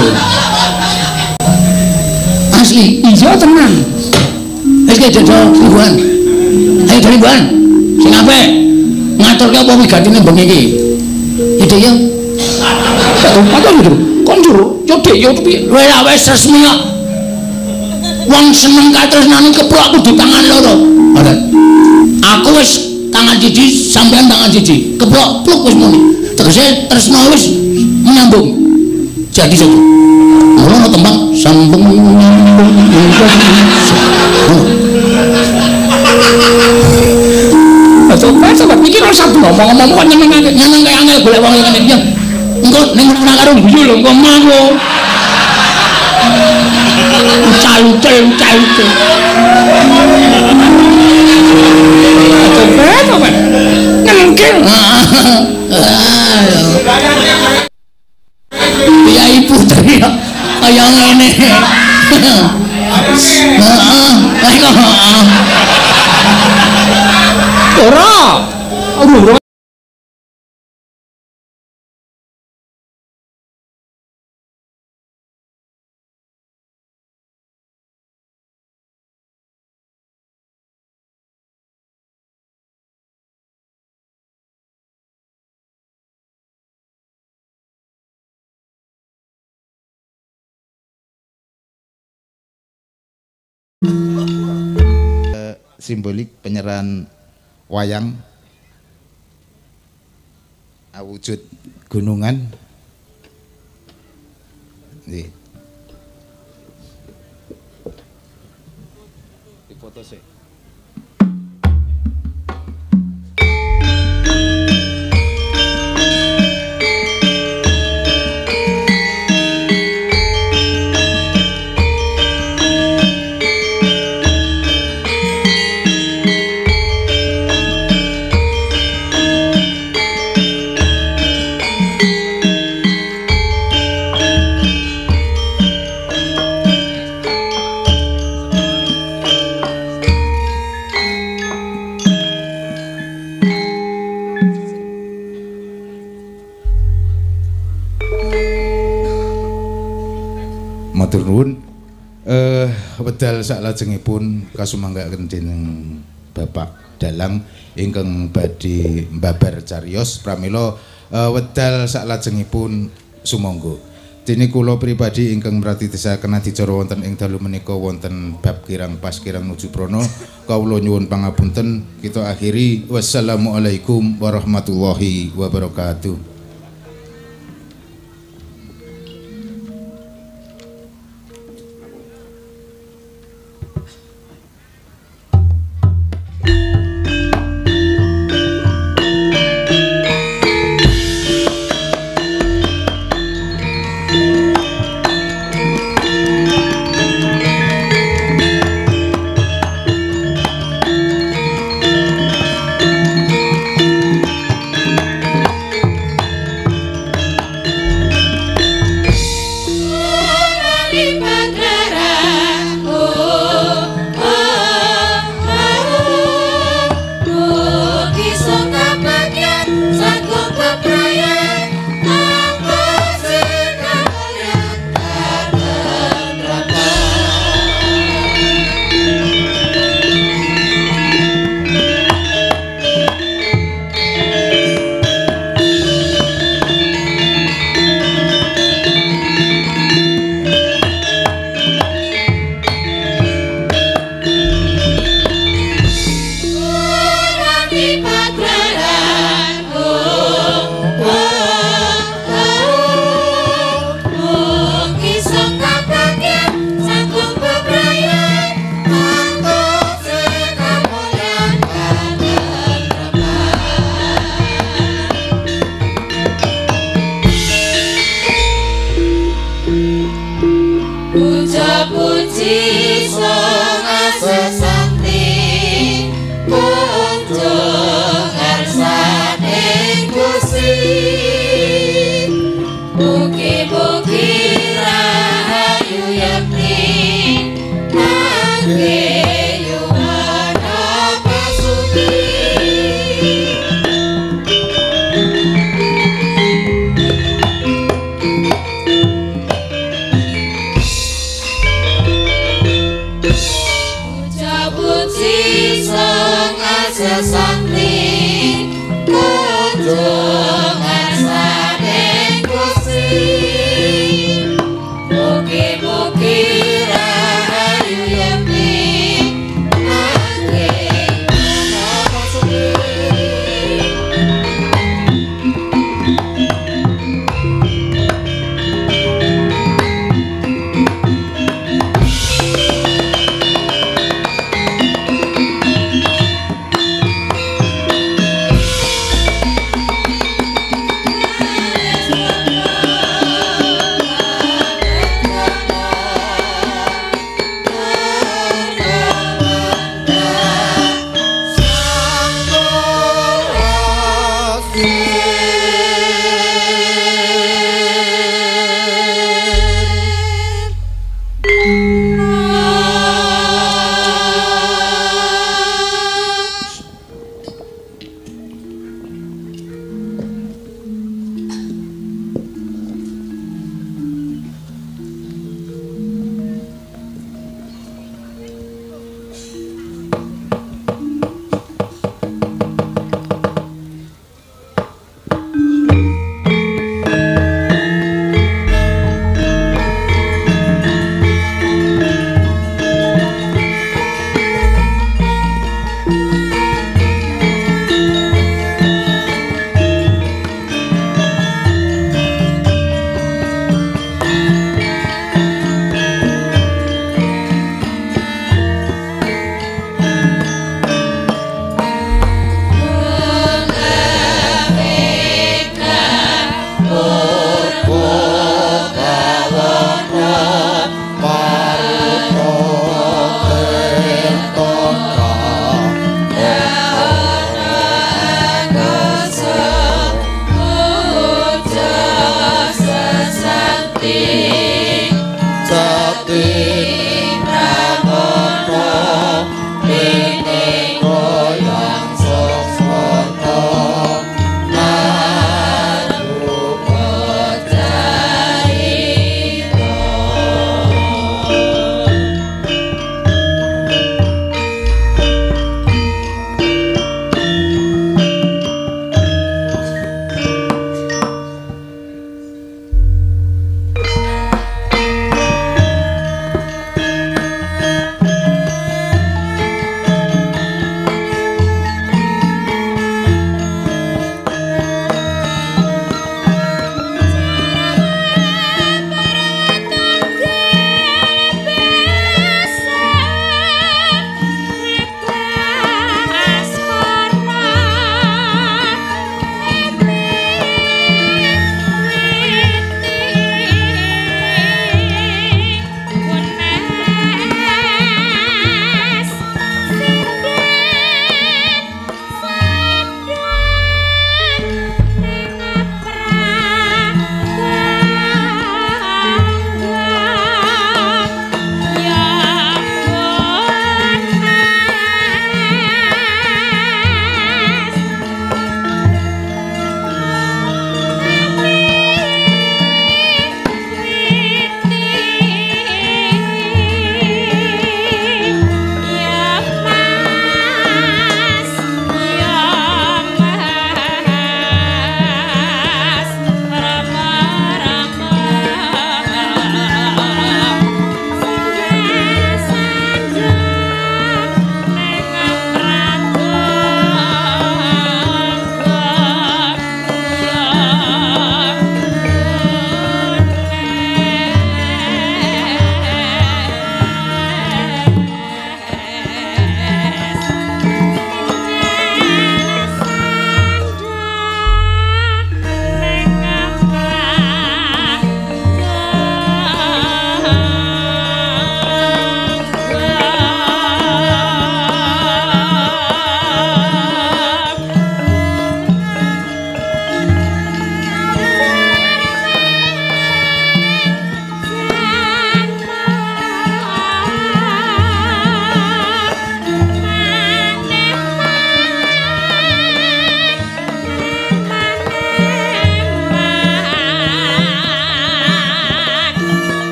Asli, Iya tenan. wis ke jojo ribuan. Ayo dari ribuan. Sing apik. Ngaturke apa wigatine bengi iki? Ide ya. Apa lho? Konjur, yo dek yo piye? Kowe ra wis resmi kok. Wong seneng katresnane keprok kudu tangan loro. Ngoten. Aku wis tangan siji, sampean tangan siji. Keprok pluk wis muni. Tegese tresno wis menyambung. Jadi satu. Ngono tembang sambung menyambung. Sobat mikir ora sabtu ngomong-ngomong kok nyenengake. Nyeneng kaya angel golek wong ngene iki. Engko ning ora karo guyu lho engko mau. Ucal-ucal. Sobat. Nyenengke. Ya ibu tadi kaya ngene. Ora. Ora. Simbolik penyerahan wayang awujud gunungan. Nggih. Difoto sih. matur nuwun. Wedal saklajengipun kasumanggaken dening Bapak Dalang ingkang badhe mbabar cariyos pramila wedal saklajengipun sumangga. Dene kula pribadi ingkang mratitesaken adicara wonten ing dalu menika wonten bab kirang pas kirang nuju prana kawula nyuwun pangapunten kita akhiri wassalamualaikum warahmatullahi wabarakatuh.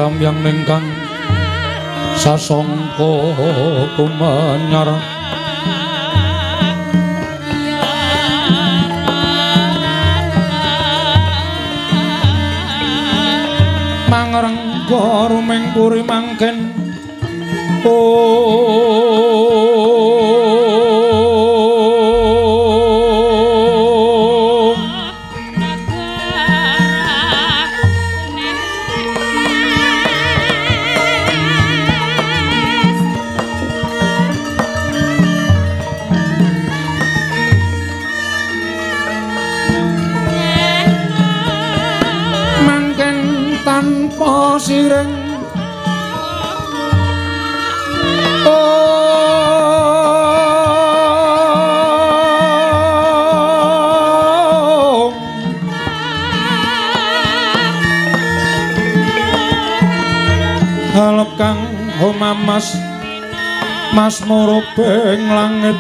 ramyang ningkang sasangka kumanyar mangrengga ruming puri mangken sireng halep kang homamas mas morobeng langit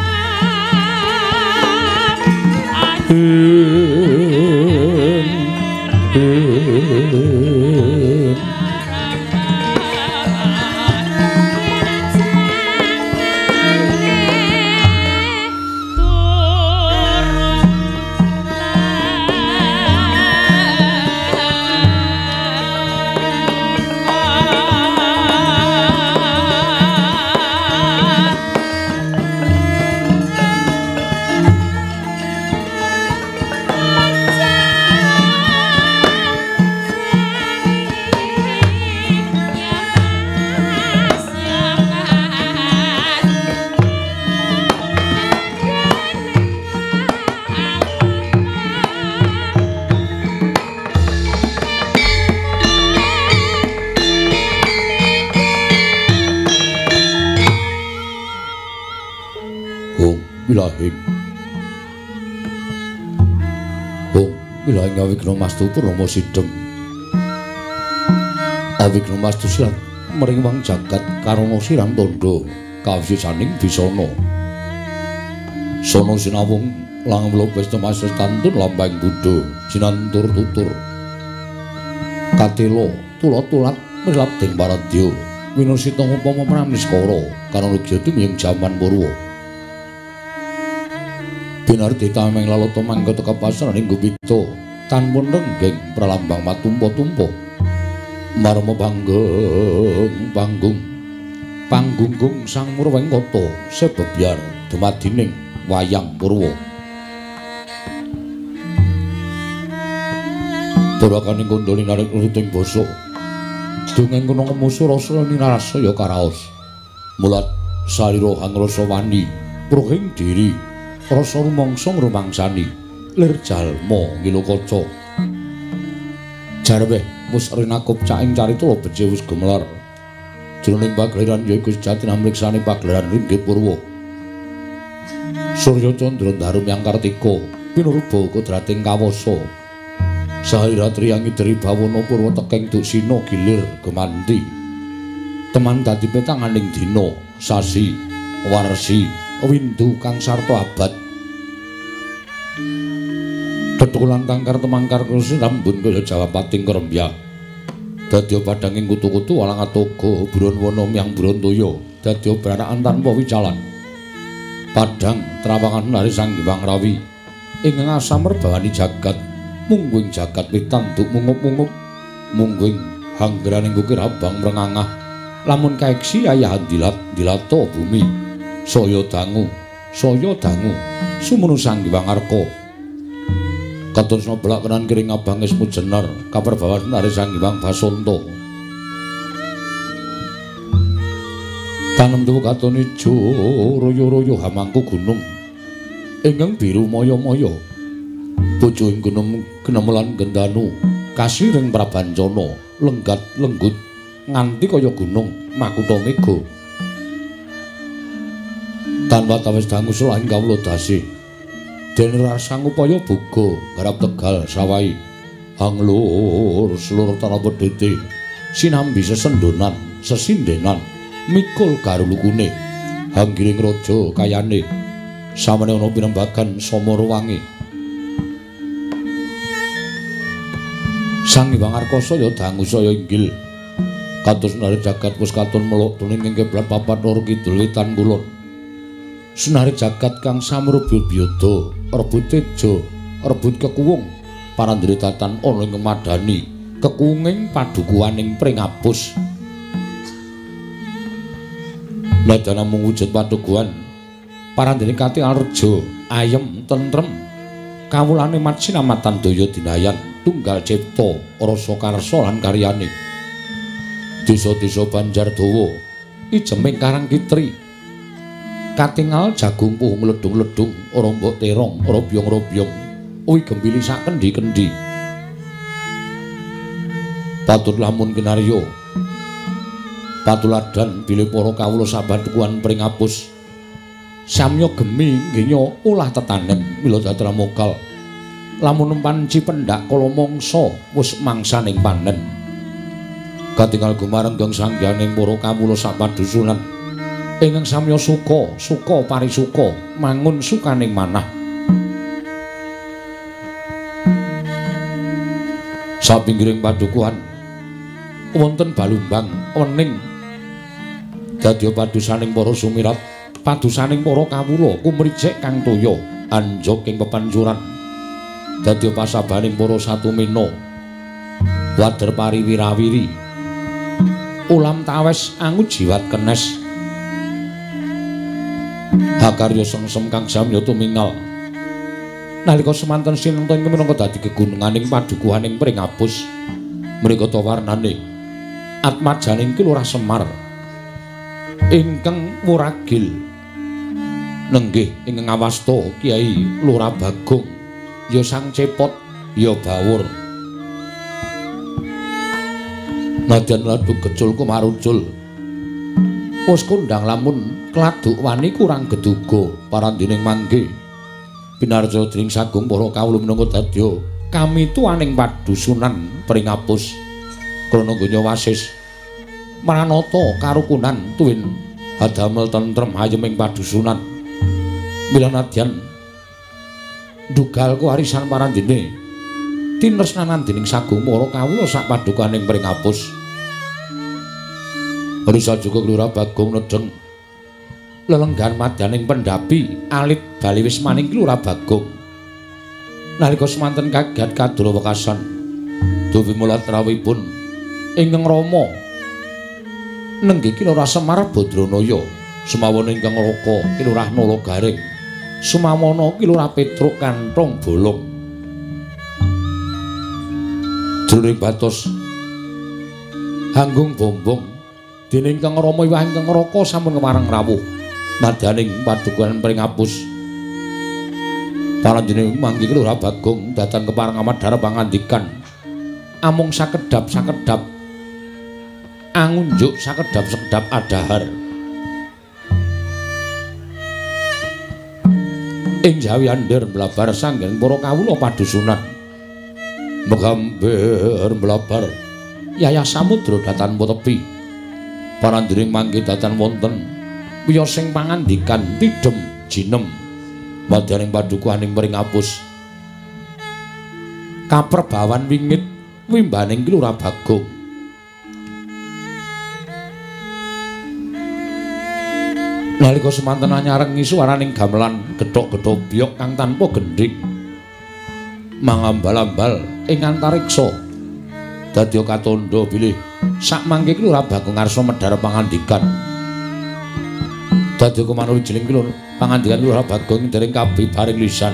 Wilahing Awignomastu Purnomo Sidhem Awignomastu sirat meringwang jagat karana siram tandha kawisaning bisana sono sinawung langmula pesta masestantun lampahing Buddha sinantur tutur katela tulat-tulat mrilap ding paradya winasita upama praniskara kanalugya tumiyeng jaman purwa binarti tameng lalata mangga teka pasraning Gupita tanpun renggeng pralambang matumpa-tumpa marma panggunggung sang Murwengkata sebebyar dumadining wayang purwa durakaning kondhali narik nuruting basa dongeng kuna musuh rasa ninarasaya karaos mulat salira angrasa wani pruhing diri rasa rumangsa ngrumangsani lir jalma ngilukaca jarweh mus rinakup caing carita becik wis gumelar jroning pagelaran yaiku sejati namriksani pagelaran Ringgit Purwa Surya Candra Darum yang Kartika pinurba kodrating kawasa sahiratri yang idri bawana Purwa teking duksina gilir gemanti teman dadi petanganing dina sasi warsi windu kang sarta abad tetulan tangkar temangkar kursi rambun kaya jawapating kerembya dadya padhanging kutu-kutu walang atoga buron wana miyang Brantaya dadya branakan tanpa wicalan padhang trawangan nari Sang Hyang Rawi ingkang asam merbawani jagat mungguing jagat pitanduk mungup-mungup mungguing hanggraning kukir abang mrengangah lamun kaeksi ayahan dilata bumi saya dangu sumunu Sang Hyang Arka katon snobelak kenan kiring abang ismu jenar kaperbawan nari Sang Hyang Basanta tanem tuwa katon ijo royo-royo hamangku gunung ingkang biru moyo-moyo bojo ing gunung Genemulan Gendanu kasiring Prabancana lenggat lenggut nganti kaya gunung Makutha Mega tanpa tawis dangu selain kawula dasih dene rasang upaya buga garap Tegal Sawai hanglur seluruh tanah pedhete sinambi sesendonan sesindenan mikul garulukune hanggiring raja kayane samene ana pirembagan sama ruwange Sang Hyang Arka saya dangu saya inggil Kados Senari Jagat wis katon meluk tuning ing kiblat papat lor kidul wetan kulon. Senari Jagat kang samrubut biyada, rebut tejo, rebut kekuwung, parandri tatan ana ing madani, kekuwunging padukuwaning pringapus. Nadyan namung wujud padukuhan, parandene katingal reja, ayem, tentrem, kawulane mat sinamatan daya dinayan, tunggal cipta, rasa karsa lan karyane. Desa-desa Banjar Dawa, ijeming Karang Kitri. Katingal jagung puhung ledung-ledung, ora mbok terong, ora byong-robyong, uwi gembili sak kendi-kendi. Patur lamun kinarya. Patuladan bilih para kawula sabantuan pringapus. Samya gemi nggenya ulah tetanen mila datra mokal. Lamun empan cipendak kala mangsa wis mangsaning panen. Katingal gumarenggang sangganing para kawula sapadusunan ingkang samya suka parisuka mangun sukaning manah. Sapinggiring padukuhan wonten balumbang wening dadya padusaning para sumirat, padusaning para kawula kumricik kang toya anjok ing pepancuran. Dadya pasabaning para satumina wader pariwirawiri ulam tawes angu jiwat kenes hakarya sengsem kang samya tumingal nalika semanten sinten minangka dadi gegununganing padukuhaning pringapus mrika ta warnane atmajaning Kilurah Semar ingkang wuragil nenggih ing ngawasta Kyai Lurah Bagong ya sang cepot ya bawur. Nadyan ladu gecul kumarucul wis kondang lamun kladuk wani kurang geduga parandining mangke pinarja dening sagung para kawula minangka dadya kamituaning padusunan pringapus krana ganya wasis Maranata karukunan tuwin hadamel tentrem ayeming padusunan mila nadyan dugal kewarisan parandene tinresnanan dening sagung para kawula sak padukaning pringapus. Risa juga Lurah Bagong nedeng lelenggan madyaning pendapi alit bali wis maning Lurah Bagong. Nalika semanten kagat kadura wekasan duwi mulat rawuhipun ingkang Rama nenggih Kilurah Semar Badranaya sumawon ingkang Raka Kilurah Nalagaring sumamana Kilurah Petruk Kanthong Bolong. Jroning batos hanggung bombong dening Kang Rama iwah ingkang Raka sampun kemareng rawuh madyaning padukuhan pringapus. Paranjene mangke Lurah Bagong datan kepareng amadhara pangandikan amung sakedhap-sakedhap angunjuk sakedhap-sakedhap adahar. Ing jawi andher mlabar sanggen para kawula padusunan megamber mlabar yayah samudra datan tepi. Parandiring mangke datan wonten wiyosing pangandikan tidhem jinem madyaning padukuhaning pringapus kaperbawan wingit wimbaning Lurah Bagong. Nalika semanten anyarengi swaraning gamelan gethok-gethok biyok kang tanpa gendhing mangambal-ambal ing antariksa dadya katandha bilih sak mangke Lurah Bagong ngarsa medhar pangandikan. Dadya kumanuwijining pangandikan Lurah Bagong dereng kabibaring lisan.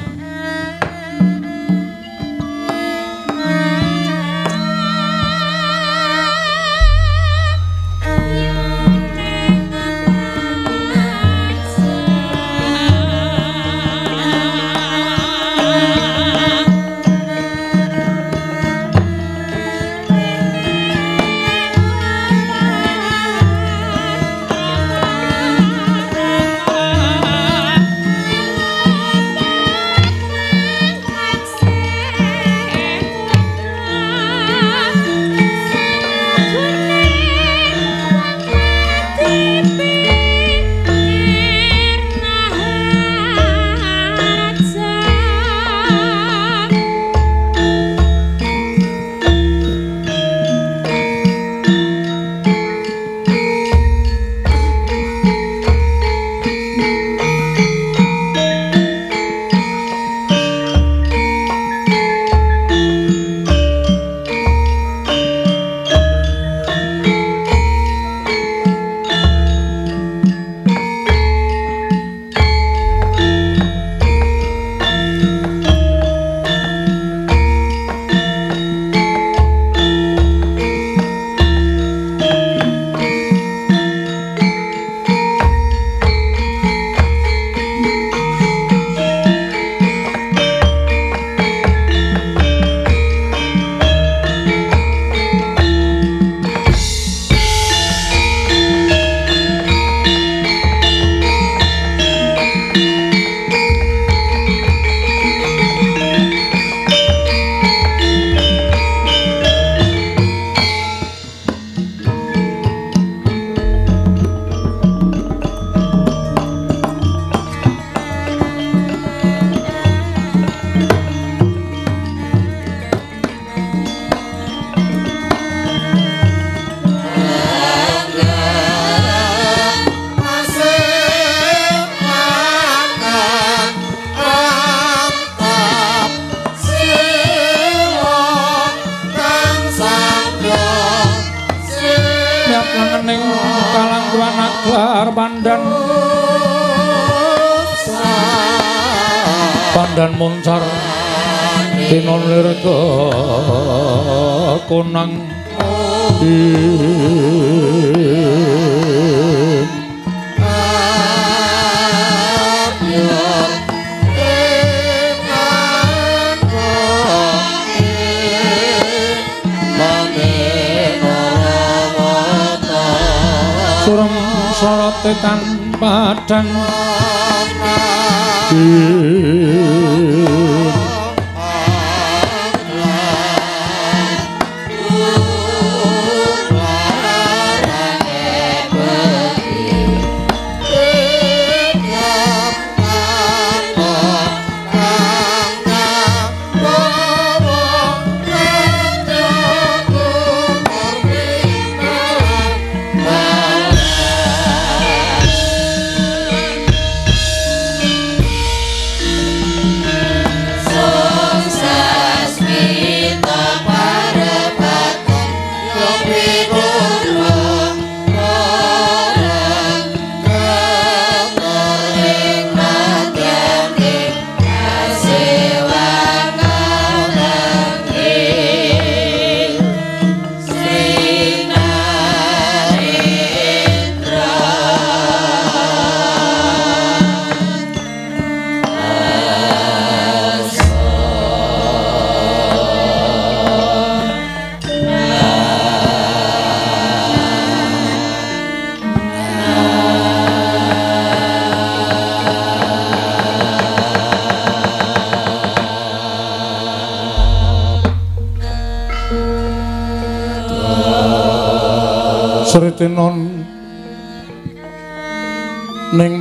gelar pandan moncar tinolir ke konang surem sorote tan padang Sritinon ning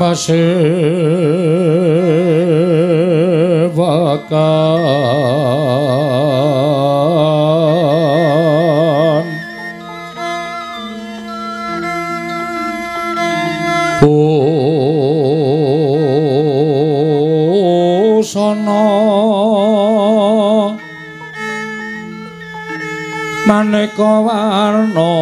pasewakan busana maneka warna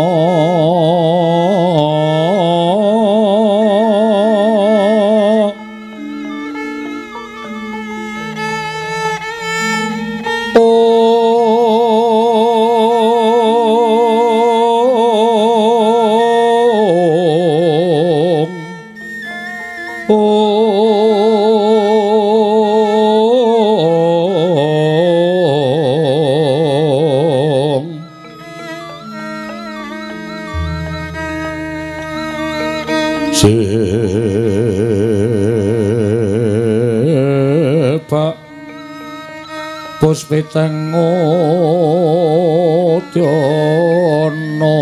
Pak Puspiteng Udana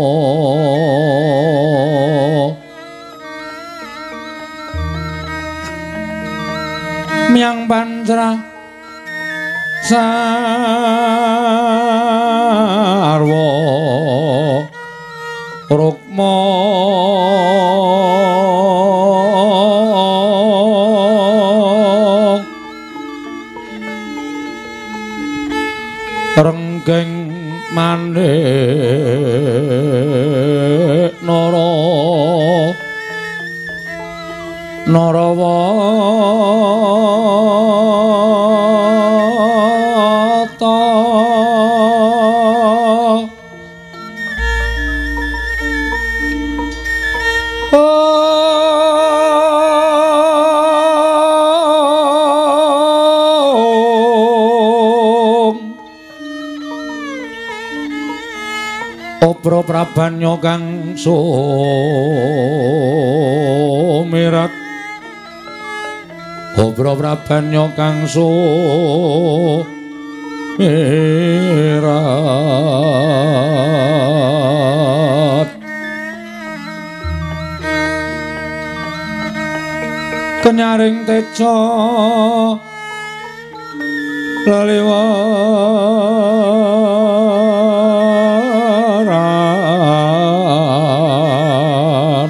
Miang Pancra Sarwa Rukma renggeng maneh Narawata Obro Prabanyo kang sumirat Obro Prabanyo kang sumirat Kenyaring teca laliwaran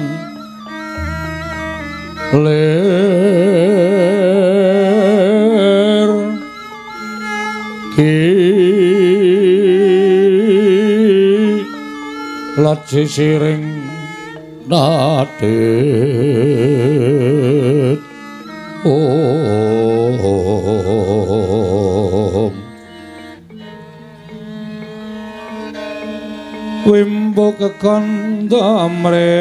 lir ki lat sisiring Radit Om Wimbo kekandamre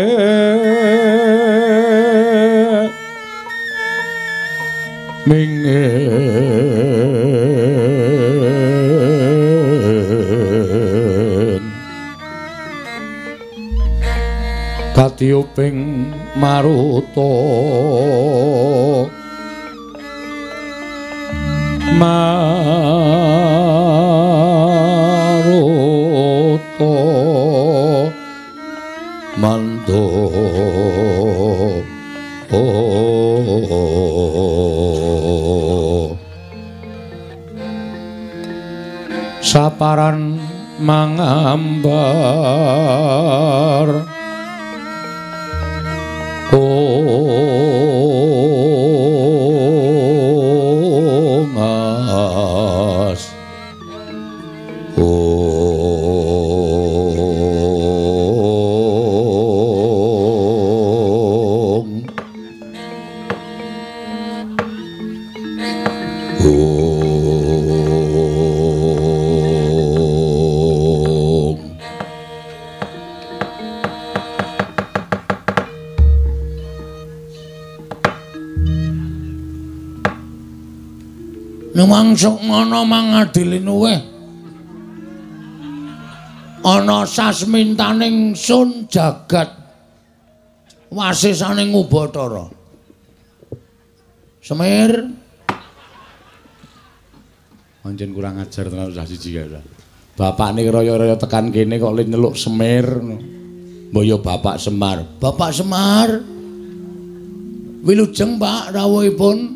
mingen katiuping maruta mando saparan mangambar ngas Numangsuk ngono mangadili nuwe ana sasmintaning sun jagat wasisaning Ubathara Semir pancen kurang ajar tenan usah siji ya bapakne raya-raya tekan kene kok le nyeluk Semir mbaya Bapak Semar wilujeng Pak rawuhipun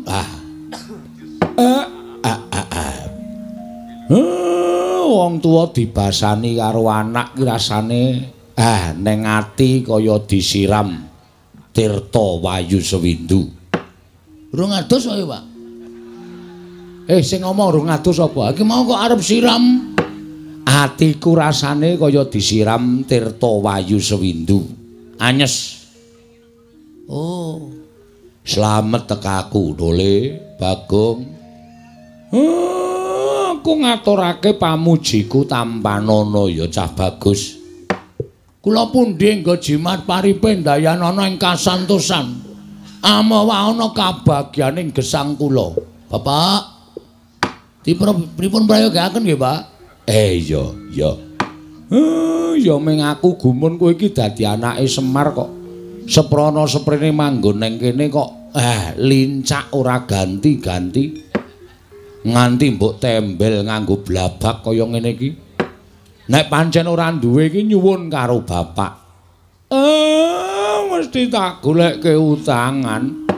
wong tuwa dibasani karo anak ki rasane ning ati kaya disiram tirta wayu sewindu. Urung adus wae, Pak. Sing ngomong urung adus apa? Iki mau kok arep siram. Atiku rasane kaya disiram tirta wayu sewindu. Anyes. Oh. Slamet tekaku, Dole, Bagong. Aku ngaturake pamujiku Tampanana ya cah bagus. Kula pundi nggo jimat paripe dayanana ing kasantosan. Amawa ana kabagyaning gesang kula. Bapak, pripun prayogaken nggih, Pak? Iya. Ya ming aku gumun kowe iki dadi anake Semar kok. Seprana seprene manggon ning kene kok lincak ora ganti-ganti. Nganti mbok tembel nganggo blabak kaya ngene iki. Nek pancen ora duwe iki nyuwun karo bapak. Mesti tak goleke utangan.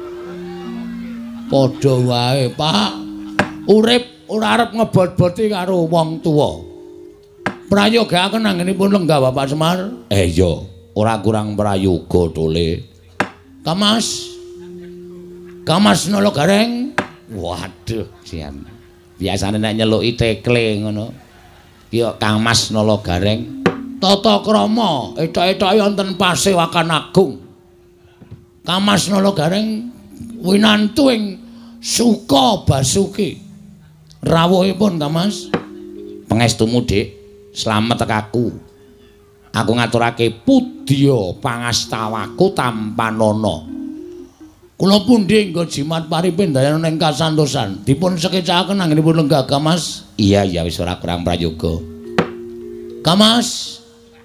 Padha wae, Pak. Urip ora arep ngebot-boti karo wong tuwa. Prayogaken anggenipun lenggah Bapak Semar. Iya, ora kurang prayoga, Dole. Kamas nolo gareng. Waduh, sian. Biasane nek nyeluki tekle ngono. Ya Kang Mas Nala Gareng. Tata krama etok-etoke wonten Pasewakan Agung. Kang Mas Nala Gareng winantuing Suka Basuki. Rawuhipun Kang Mas. Pangestumu, Dik. Slamet tekaku. Aku ngaturake pudya pangastawaku Tampanana. Kula pundi nggo jimat paripe dayanana ing kasantosan. Dipun sekecakaken anggenipun lenggah, Mas. Iya, wis ora kurang prayoga. Kamas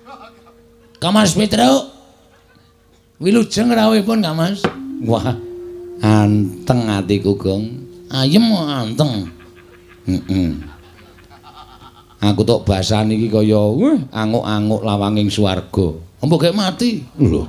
Petro. Wilujeng rawuhipun, Mas. Wah, anteng atiku, Gong. Ayem anteng. Aku tok basane iki kaya anguk-anguk lawanging swarga. Mbok gek mati. Lho.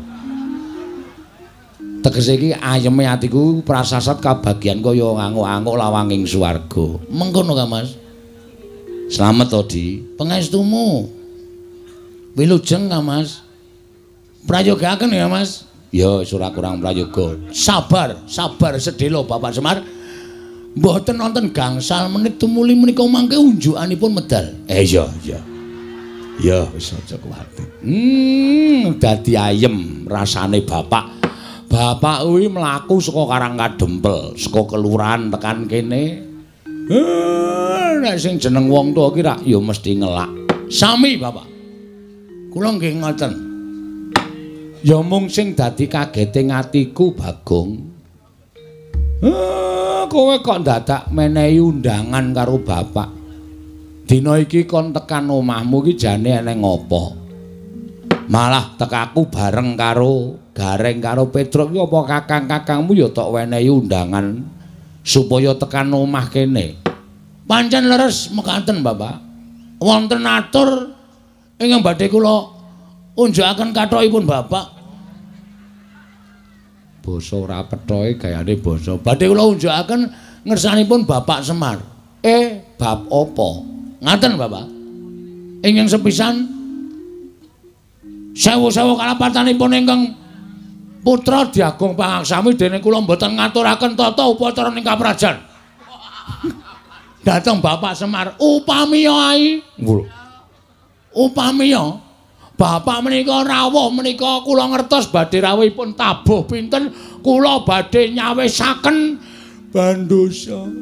Tegese iki ayeme atiku prasasat kabagyan kaya anguk-anguk lawanging swarga. Mengkono, Mas. Slamet to, Di. Pangestumu. Wilujeng, Mas. Prayogaken ya, Mas. Ya, wis ora kurang prayoga. Sabar sedhela Bapak Semar. Mboten wonten gangsal menit tumuli menika mangke unjukanipun medal. Iya. Ya wis aja kuwatir. Dadi ayem rasane bapak. Bapak kuwi mlaku saka Karangkadempel, saka kelurahan tekan kene. Nek sing jeneng wong tuwa ki rak ya mesti ngelak. Sami bapak. Kula nggih ngoten. Ya mung sing dadi kagete atiku Bagong. Kowe kok dadak menehi undangan karo bapak. Dina iki kon tekan omahmu ki jane eneng apa? Malah tekaku bareng karo Gareng karo Petruk ki apa kakang-kakangmu ya tok wenehi undangan supaya tekan omah kene. Pancen leres mekaten, Bapak. Wonten atur ingkang badhe kula unjukaken kathokipun Bapak. Basa ora pethoke gayane basa. Badhe kula unjukaken ngersanipun Bapak Semar. Bab apa? Ngaten Bapak. Ingkang sepisan sewu-sewu kalapatanipun ingkang putra diagung pangaksami dene kula mboten ngaturaken tata upacara ning kaprajan. Dateng Bapak Semar upamiya ai. Upamiya Bapak menika rawuh menika kula ngertos badhe rawuhipun tabuh pinten kula badhe nyawisaken bandosa.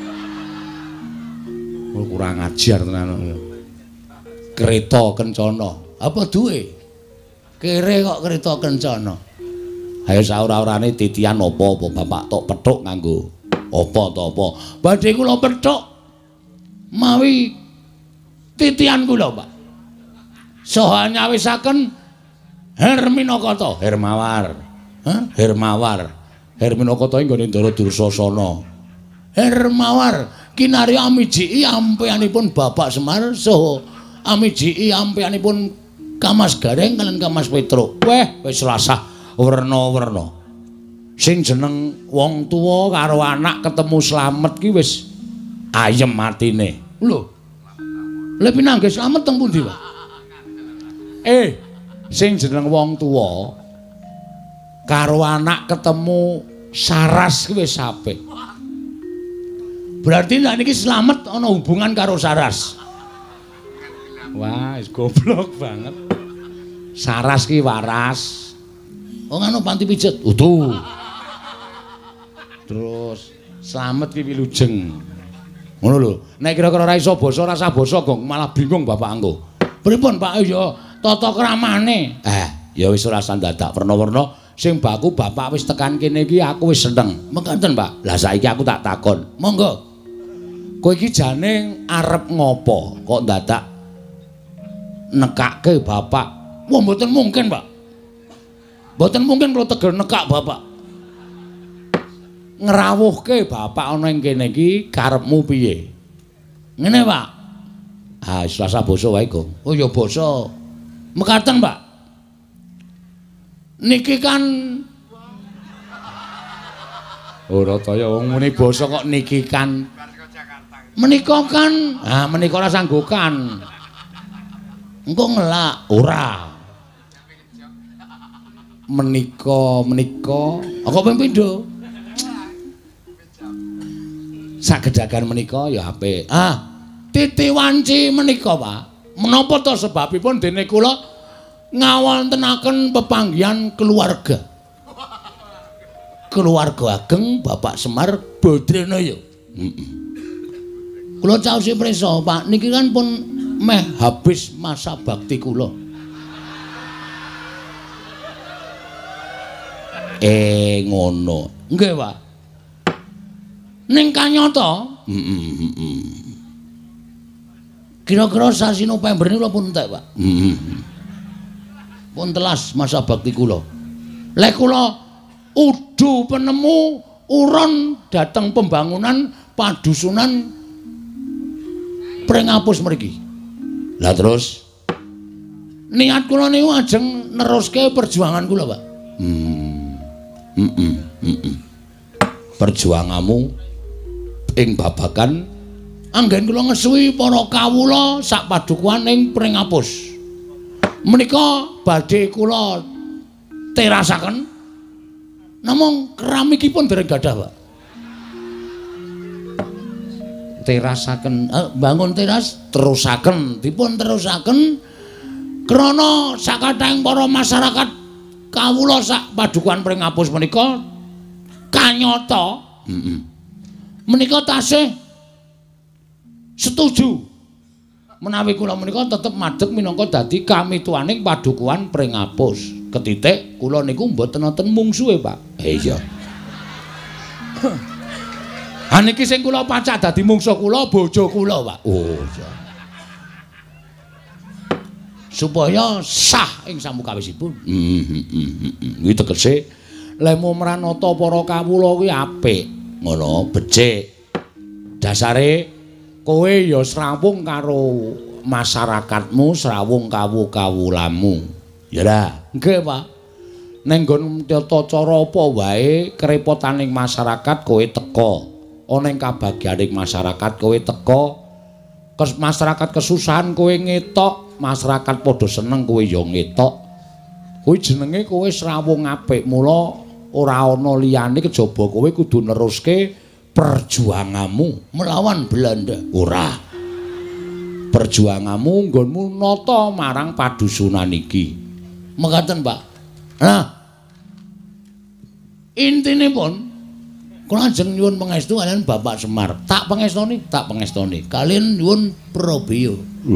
Kurang ajar tenan. Kereta kencana. Apa duwe? Kere kok kereta kencana. Ayo saura-urane titian apa-apa Bapak tok pethuk nganggo apa to apa. Badhe kula pethuk mawi titian kula, Pak. Saha nyawisaken Herminakata, Hermawar. Hermawar. Herminakata ing gone Ndara Dursasana. Hermawar kinarya amijiki ampeyanipun Bapak Semar saha amijiki ampeyanipun Kamas Gareng kalian Kamas Petruk. Wis rasah werna-werna. Sing jeneng wong tuwa karo anak ketemu slamet ki wis ayem atine. Lho. Lha pinanggih slamet teng pundi, Pak? Sing jeneng wong tuwa karo anak ketemu saras ki wis apik. Berarti nek niki slamet ana hubungan karo saras. Wah, wis goblok banget. Saras ki waras. Oh ngono panti pijet. Utuh. Terus slamet ki wilujeng. Ngono lho. Nek kira-kira ora iso basa rasa basa Gong malah bingung Bapak anggo. Pripun Pak ya tata kramane. Ya wis ora sandadak werna-werna sing baku Bapak wis tekan kene iki aku wis seneng. Mekaten Pak. Lah saiki aku tak takon. Monggo. Kowe iki jane arep ngopo kok dadak nekake Bapak? Wah mboten mungkin, Pak. Mboten mungkin kula tegel nekak Bapak. Ngrawuhke Bapak ana ing kene iki karepmu piye? Ngene, Pak. Selasa basa wae, Gong. Oh ya basa. Mekaten, Pak. Niki kan ora kaya wong muni basa kok niki kan. Menika kan, menika ora sanggokan. Engko ngelak ora. Menika, apa ping pindho? Sagedagan menika ya apik. Titi wanci menika, Pak. Menapa to sebabipun dene kula ngawontenaken pepanggihan keluarga. Keluarga ageng Bapak Semar Badranaya. Kula caosi prisa, Pak, niki kan pun meh habis masa bakti kula. Ngono. Nggih, Pak. Ning kanyata, kira-kira sasi November niku pun entek, Pak. Pun telas masa bakti kula. Lek kula udu penemu uron dateng pembangunan padusunan Prengapus mriki. Lah terus niat kula niku ajeng neruske perjuangan kula, Pak. Perjuanganmu ing babagan anggen kula ngesuwi para kawula sak padukuhan ing Prengapus. Menika badhe kula terasaken namung keramikipun dereng gadah, Pak. Terasaken bangun teras terusaken dipun terusaken Krana sakathahing para masyarakat kawula sak padukuhan Pringapus menika kanyata menika tasih setuju menawi kula menika tetep madheg minangka dadi kamituaning padukuhan Pringapus. Ketitik kula niku mboten wonten mungsuhe, Pak. Iya. Ha niki sing kula pacak dadi mungsuh kula bojo kula, Pak. Oh, iya. Supaya sah ing samukawisipun. Kuwi tegese lemu mranata para kawula kuwi apik, ngono, becik. Dasare kowe ya srawung karo masyarakatmu, srawung kawulamu. Ya ora? Nggih, Pak. Ning nggon tata cara apa wae kerepotaning masyarakat kowe teka. Ana ing kabagyaning masyarakat kowe teka. Masyarakat kesusahan kowe ngetok, masyarakat padha seneng kowe ya ngetok. Kuwi jenenge kowe srawung apik. Mula ora ana liyane kejaba kowe kudu neruske perjuanganmu melawan Belanda. Ora. Perjuanganmu nggonmu nata marang padusunan iki. Mekaten, Pak. Nah, intinipun kula ajeng nyuwun pangestu kaliyan Bapak Semar. Tak pangestoni. Kaliyan nyuwun Probio.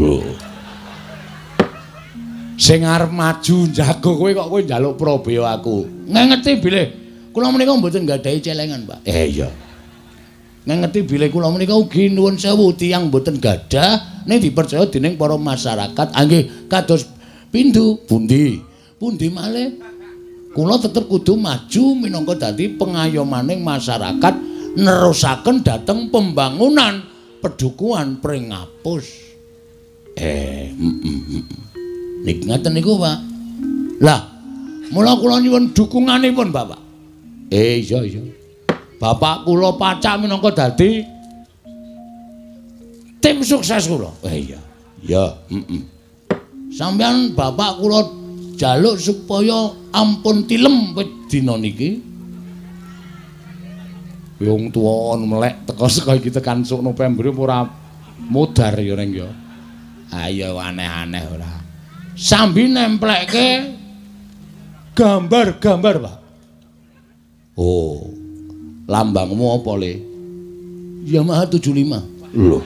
Sing arep maju jago kowe kok kowe njaluk Probio aku. Ngengeti bilih kula menika mboten nggadahi celengan, Pak. Iya. Ngengeti bilih kula menika ugi nuwun sewu tiyang mboten gadah ning dipercaya dening para masyarakat. Nggih, kados pindu pundi malih kula tetep kudu maju minangka dadi pengayomaning masyarakat nerusaken dhateng pembangunan pedukuhan Pringapus. Nik ngaten niku, Pak. Lah, mula kula nyuwun dukunganipun, Bapak. Iya. Bapak kula pacak minangka dadi tim sukses kula. Iya. Sampeyan Bapak kula jaluk supaya ampun tilem dina niki. Wong tuwa melek teka saka iki tekan sok November ora modar ya ning ya. Ayo aneh-aneh ora. Sambi nemplekke gambar-gambar, Pak. Oh. Lambangmu apa, Le? Yamaha 75. Lho.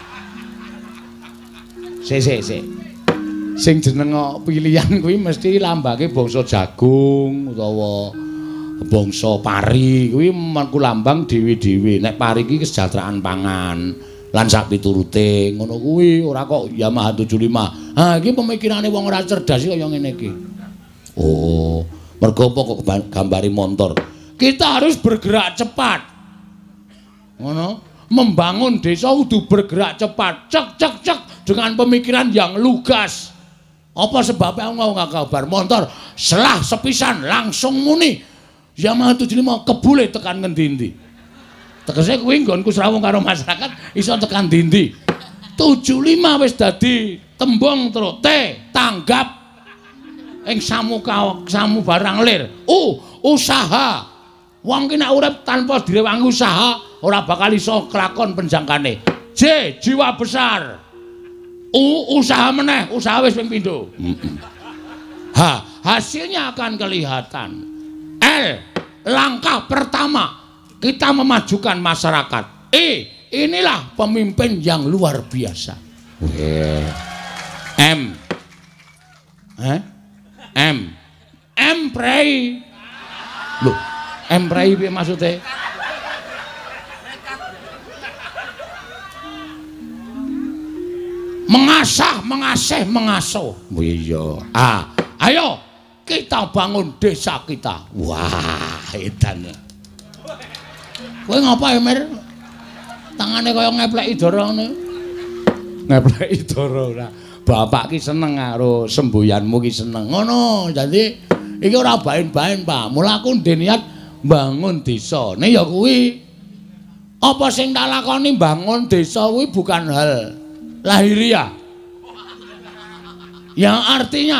Sik. Sing jeneng pilihan kuwi mesti lambange bangsa jagung utawa bangsa pari kuwi menku lambang dhewe-dhewe. Nek pari iki kesejahteraan pangan lan sak piturute ngono kuwi ora kok Yamaha 75. Ha iki pemikirane wong ora cerdas kaya ngene iki. Oh, mergo apa kok gambari montor. Kita harus bergerak cepat. Ngono, membangun desa kudu bergerak cepat. Cek dengan pemikiran yang lugas. Apa sebabnya nggak kabar motor selah sepisan langsung muni Yamaha 75 kebule tekan ngendi-endi. Tegese kuwi nggonku srawung karo masyarakat iso tekan ndi-endi. 75 wis dadi tembung terus tanggap ing samu barang lir. Usaha. Wong ki nek urip tanpa direwangi usaha ora bakal iso kelakon penjangkane. Jiwa besar. Usaha meneh, usaha wis ping pindho. Hasilnya akan kelihatan. Langkah pertama kita memajukan masyarakat. Inilah pemimpin yang luar biasa. Prei. Loh, prei piye maksude? Mengasuh. Iya. Ayo kita bangun desa kita. Wah, edan. Kowe ngapa, Emir? Tangane kaya ngepleki dara ngene. Ngepleki dara ora. Bapak ki seneng karo semboyanmu ki seneng. Ngono. Dadi iki ora bain-bain, Pak. Mula aku ndek niat bangun desa. Nek ya kuwi apa sing tak lakoni bangun desa kuwi bukan hal lahiriah. Yang artinya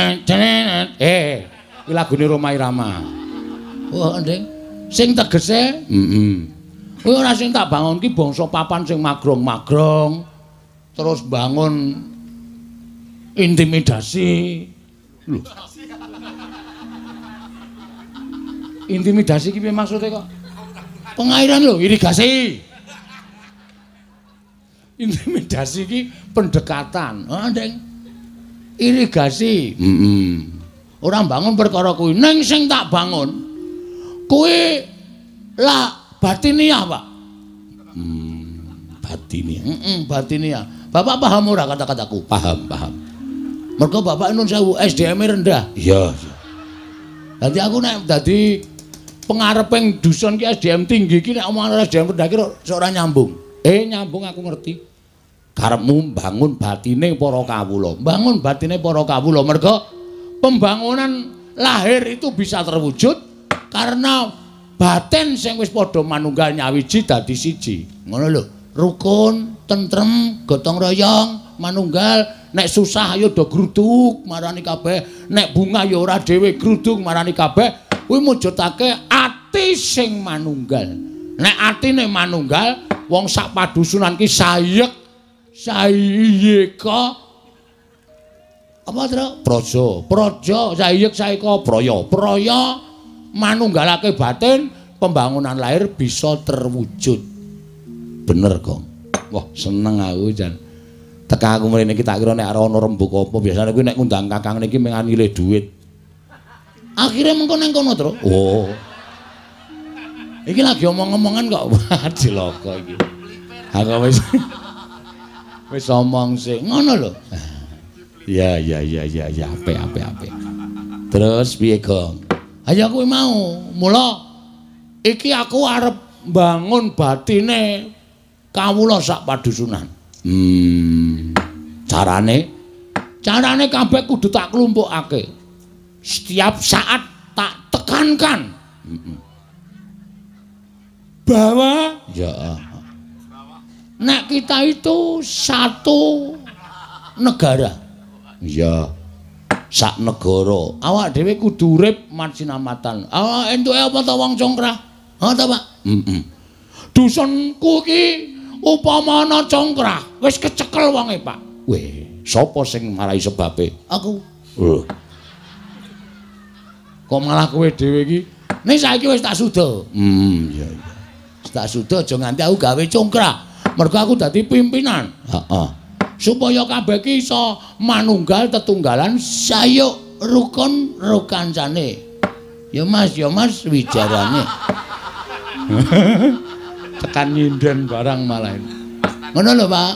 iki lagune Roma Irama. Oh, Ndeng. Sing tegese, kuwi ora sing tak bangun ki bangsa papan sing magrong-magrong. Terus bangun Intimidasi. Lho. Intimidasi ki piye maksude kok? Pengairan lho, irigasi. Intimidasi ki pendekatan. Ah, Ndeng. Irigasi. Ora bangun perkara kuwi, ning sing tak bangun kuwi lah batiniah, Pak. Batiniah. Batiniah. Bapak paham ora kata-kataku? Paham. Mergo Bapak nun sewu SDM-e rendah. Iya. Dadi aku nek dadi pengareping dusun ki SDM tinggi ki nek omongan SDM rendah ki ora nyambung. Nyambung aku ngerti. Karepmu bangun batine para kawula. Bangun batine para kawula mergo pembangunan lahir itu bisa terwujud karena batin sing wis padha manunggal nyawiji dadi siji. Ngono lho. Rukun, tentrem, gotong royong, manunggal, nek susah ayo do gruduk marani kabeh, nek bunga ya ora dhewe gruduk marani kabeh, kuwi mujudake ati sing manunggal. Nek atine manunggal, wong sak padusunan ki sayek, sayeka apa Tru? Praja, sayek sayeka praya manunggalake batin, pembangunan lahir bisa terwujud. Bener kok. Wah, seneng aku jan. Teka aku mrene iki tak kira nek ora ana rembug apa biasane kuwi nek ngundang kakang niki mengan ngilih dhuwit. Akhire mengko nang kono, Tru. Oh. Iki lagi omong-omongan kok cilaka iki. Aku wis omong sih. Ngono lho. Ya, apik. Terus piye, Gong? Ayo kuwi mau. Mula iki aku arep bangun batine kawula sak padusunan. Carane kabeh kudu tak klumpukake. Setiap saat tak tekankan. Bahwa nek kita itu satu negara. Iya. Sak negara. Awak dhewe kudu urip mansinamatan. Awak entuke apa ta wong congkrah? Ha ta, Pak? Dusunku ki upama ana congkrah, wis kecekel wonge, Pak. Weh, sapa sing marai sebabe? Aku. Kok malah kowe dhewe iki? Ning saiki wis tak suda. Iya. Wis tak suda aja nganti aku gawe congkrah. Mergo aku dadi pimpinan. Heeh. Supaya kabeh ki iso manunggal tetunggalan sayuk rukun rukancane. Ya Mas wijarane. Tekan nyinden barang malah. Ngono lho, Pak.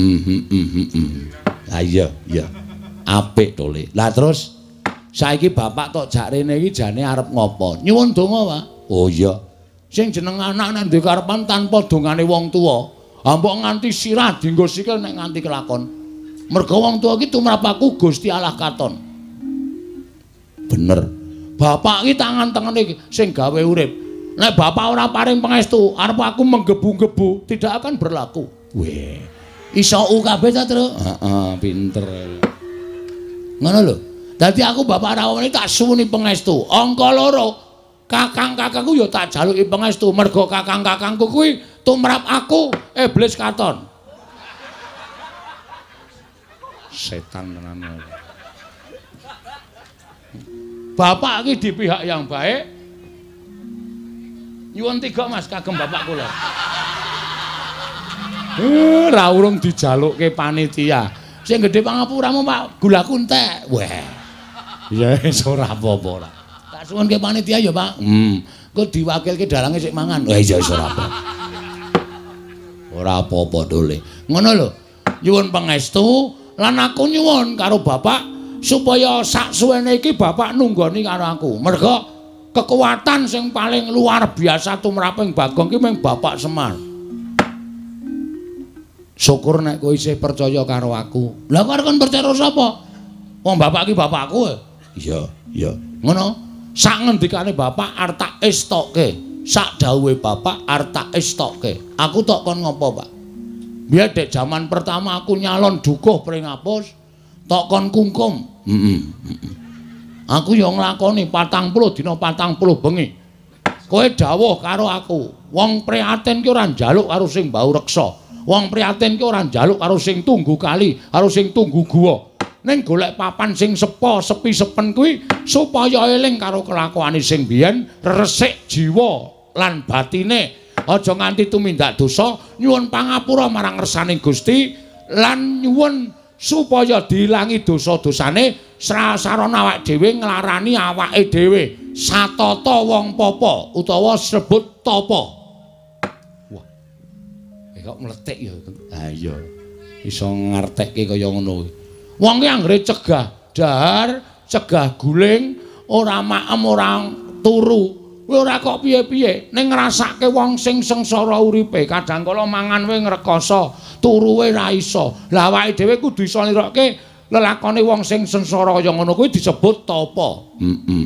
Iya. Apik to, Le. Lah terus saiki bapak tok jak rene iki jane arep ngopo? Nyuwun donga, Pak. Oh iya. Sing jeneng anak nek duwe karepan tanpa dongane wong tuwa, mbok nganti sirah dienggo sikil nek nganti kelakon. Mergo wong tuwa iki tumrap aku Gusti Allah katon. Bener. Bapak iki tangan-tangane sing gawe urip. Nek bapak ora paring pangestu, arep aku menggebu-gebu tidak akan berlaku. Weh, iso kabeh ta, Tru? Heeh, pinter. Ngono lho. Dadi aku bapak rawone tak suwuni pangestu. Angka 2, kakang-kakangku ya tak jaluki pangestu mergo kakang-kakangku kuwi tumrap aku iblis katon. Setan tenan. Bapak iki di pihak yang baik. Nyuwun 3 Mas kagem bapak kula. Ora urung dijalukke panitia. Sing gedhe pangapuramu Pak gula kuntek. Weh. Ya wis ora apa-apa ora. Tak suwunke panitia ya, Pak. Engko diwakilke dalange sik mangan. Wah iya wis ora apa. Ora apa-apa dole. Ngono lho. Nyuwun pangestu lan aku nyuwun karo bapak supaya sak suwene iki bapak nunggoni karo aku. Mergo kekuatan sing paling luar biasa tumraping Bagong ki mung Bapak Semar. Syukur nek kowe isih percaya karo aku. Lah kok kon percaya sapa? Wong bapak ki bapakku. Iya. Ngono. Sak ngendikane bapak arep tak estokke. Sak dawuhe bapak arep tak estokke. Aku tok kon ngopo, Pak? Biar dek zaman pertama aku nyalon dukuh pring apus, tok kon kungkum. Aku yo nglakoni 40 dina 40 bengi. Kowe dawuh karo aku, wong prihatin ki ora njaluk karo sing mbau reksa. Wong prihatin ki ora njaluk karo sing tunggu kali, karo sing tunggu guwa. ning golek papan sing sepi-sepen kuwi supaya eling karo kelakuane sing biyen, resik jiwa lan batine. Aja nganti tumindak dosa, nyuwun pangapura marang ngersaning Gusti lan nyuwun supaya diilangi dosa-dosane sarana awake dhewe nglarani awake dhewe satata wong papa utawa sebut tapa. Wah. Kok mletik ya. Ha iya. Iso ngartekke kaya ngono. Wong ki anggere cegah dahar, cegah guling, ora maem ora turu. Kowe ora kok piye-piye ning ngrasake wong sing sengsara uripe, kadang kala mangan wae ngrekoso, turu wae ra iso. Lah awake dhewe kudu iso nirokke lelakone wong sing sengsara kaya ngono kuwi disebut tapa.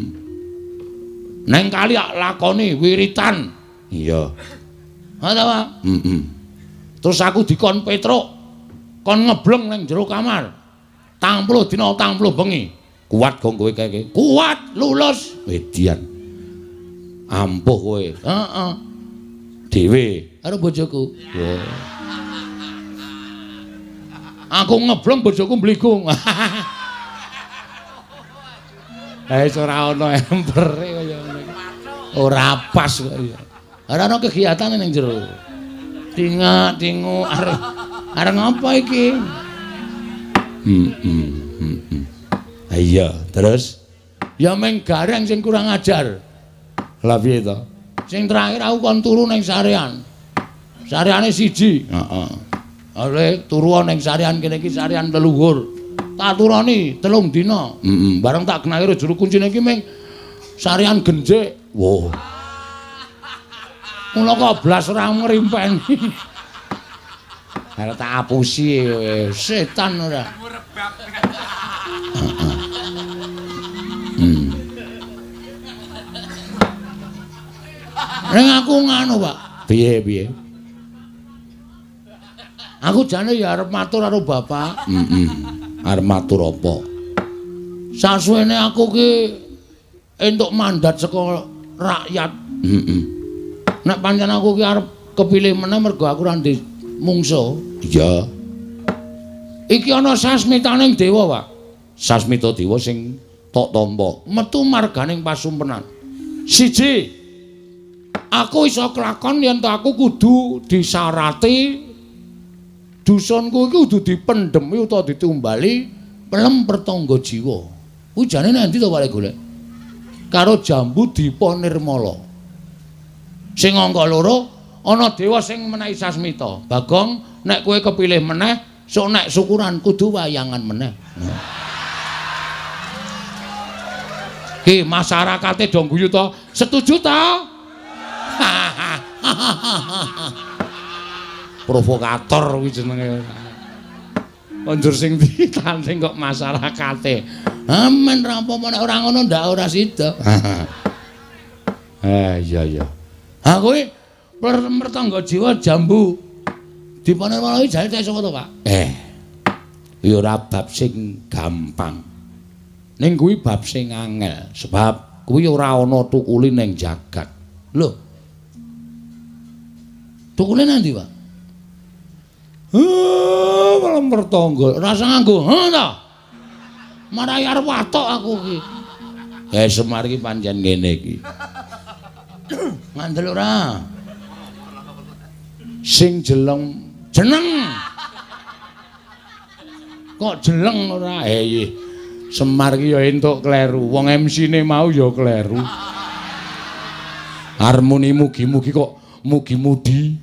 Neng kali lakoni wiritan. Iya. Ha ta, Pak? Terus aku dikon petruk, kon ngebleng ning jero kamar. 30 dina 30 bengi. Kuat kok kowe kae. Kuat, lulus. Wedian. Ampuh kowe. Heeh. Dhewe karo bojoku. Wah. Aku ngebleng bojoku mbligung. Wis ora ana empere kaya ngono iki. Ora pas kok ya. Ora ana kegiatan ning jero. Tingu arep ngapa iki? Iya, terus ya meng gareng sing kurang ajar. Lah piye to? Sing terakhir aku kon turu ning sarean. Sareane siji. Heeh. Are turu ning sarean kene iki sarean leluhur. Tak turani 3 dina. Bareng tak genaki jero kuncine iki ming sarean genjek. Wow. Mula kok blas ora ngrimpeni. Arep tak apusi setan ora. Ning aku nganu, Pak. Piye? Aku jane ya arep matur karo Bapak. Arep matur apa? Sasuwene aku ki entuk mandat saka rakyat. Nek pancen aku ki arep kepilih meneh mergo aku ora ndek mungsuh. Iya. Iki ana sasmitaning dewa, Pak. Sasmita dewa sing tok tampa, metu marganing pasumpenan. Siji, aku iso kelakon yen aku kudu disarati dusunku iki kudu dipendhemi utawa ditumbali pelem pertangga jiwa. Kuwi jane nek endi to Pak golek? Karo Jambu Dipa Nirmala. Sing angka 2 ana dewa sing menehi sasmita. Bagong nek kowe kepilih meneh, sok nek syukuran kudu wayangan meneh. Ki masyarakate do guyu to? Setuju to? Provokator kuwi jenenge. Konjur sing ditanding kok masyarakate. Amen ra apa-apa nek ora ngono ndak ora sida. Iya. Ha kowe pertangga jiwa Jambu Dipa Nirmala iki jane sapa to, Pak? Kuwi ora bab sing gampang. Ning kuwi bab sing angel sebab kuwi ora ana tukule ning jagat. Lho. Tukule nang ndi, Pak? Malam pertangga, rasa nganggo, ta? Marai arep watok aku iki. Semar iki pancen ngene iki. Ngandel ora? Sing jeneng. Kok jeleng ora? Semar iki ya entuk kleru. Wong MC-ne mau ya kleru. Harmoni mugi-mugi kok mugi-mudi.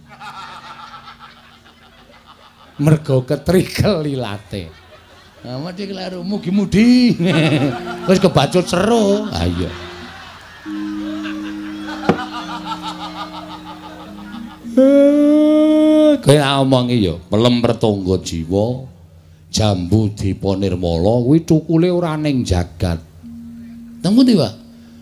Mergo ketrikel lilate. Nah, mesti kleru mugi-mudi. Wis kebacut seru. Ha iya. Kowe omongi ya, pelem pertangga jiwa, Jambu Dipa Nirmala kuwi tukule ora ning jagat. Teng pundi, Pak?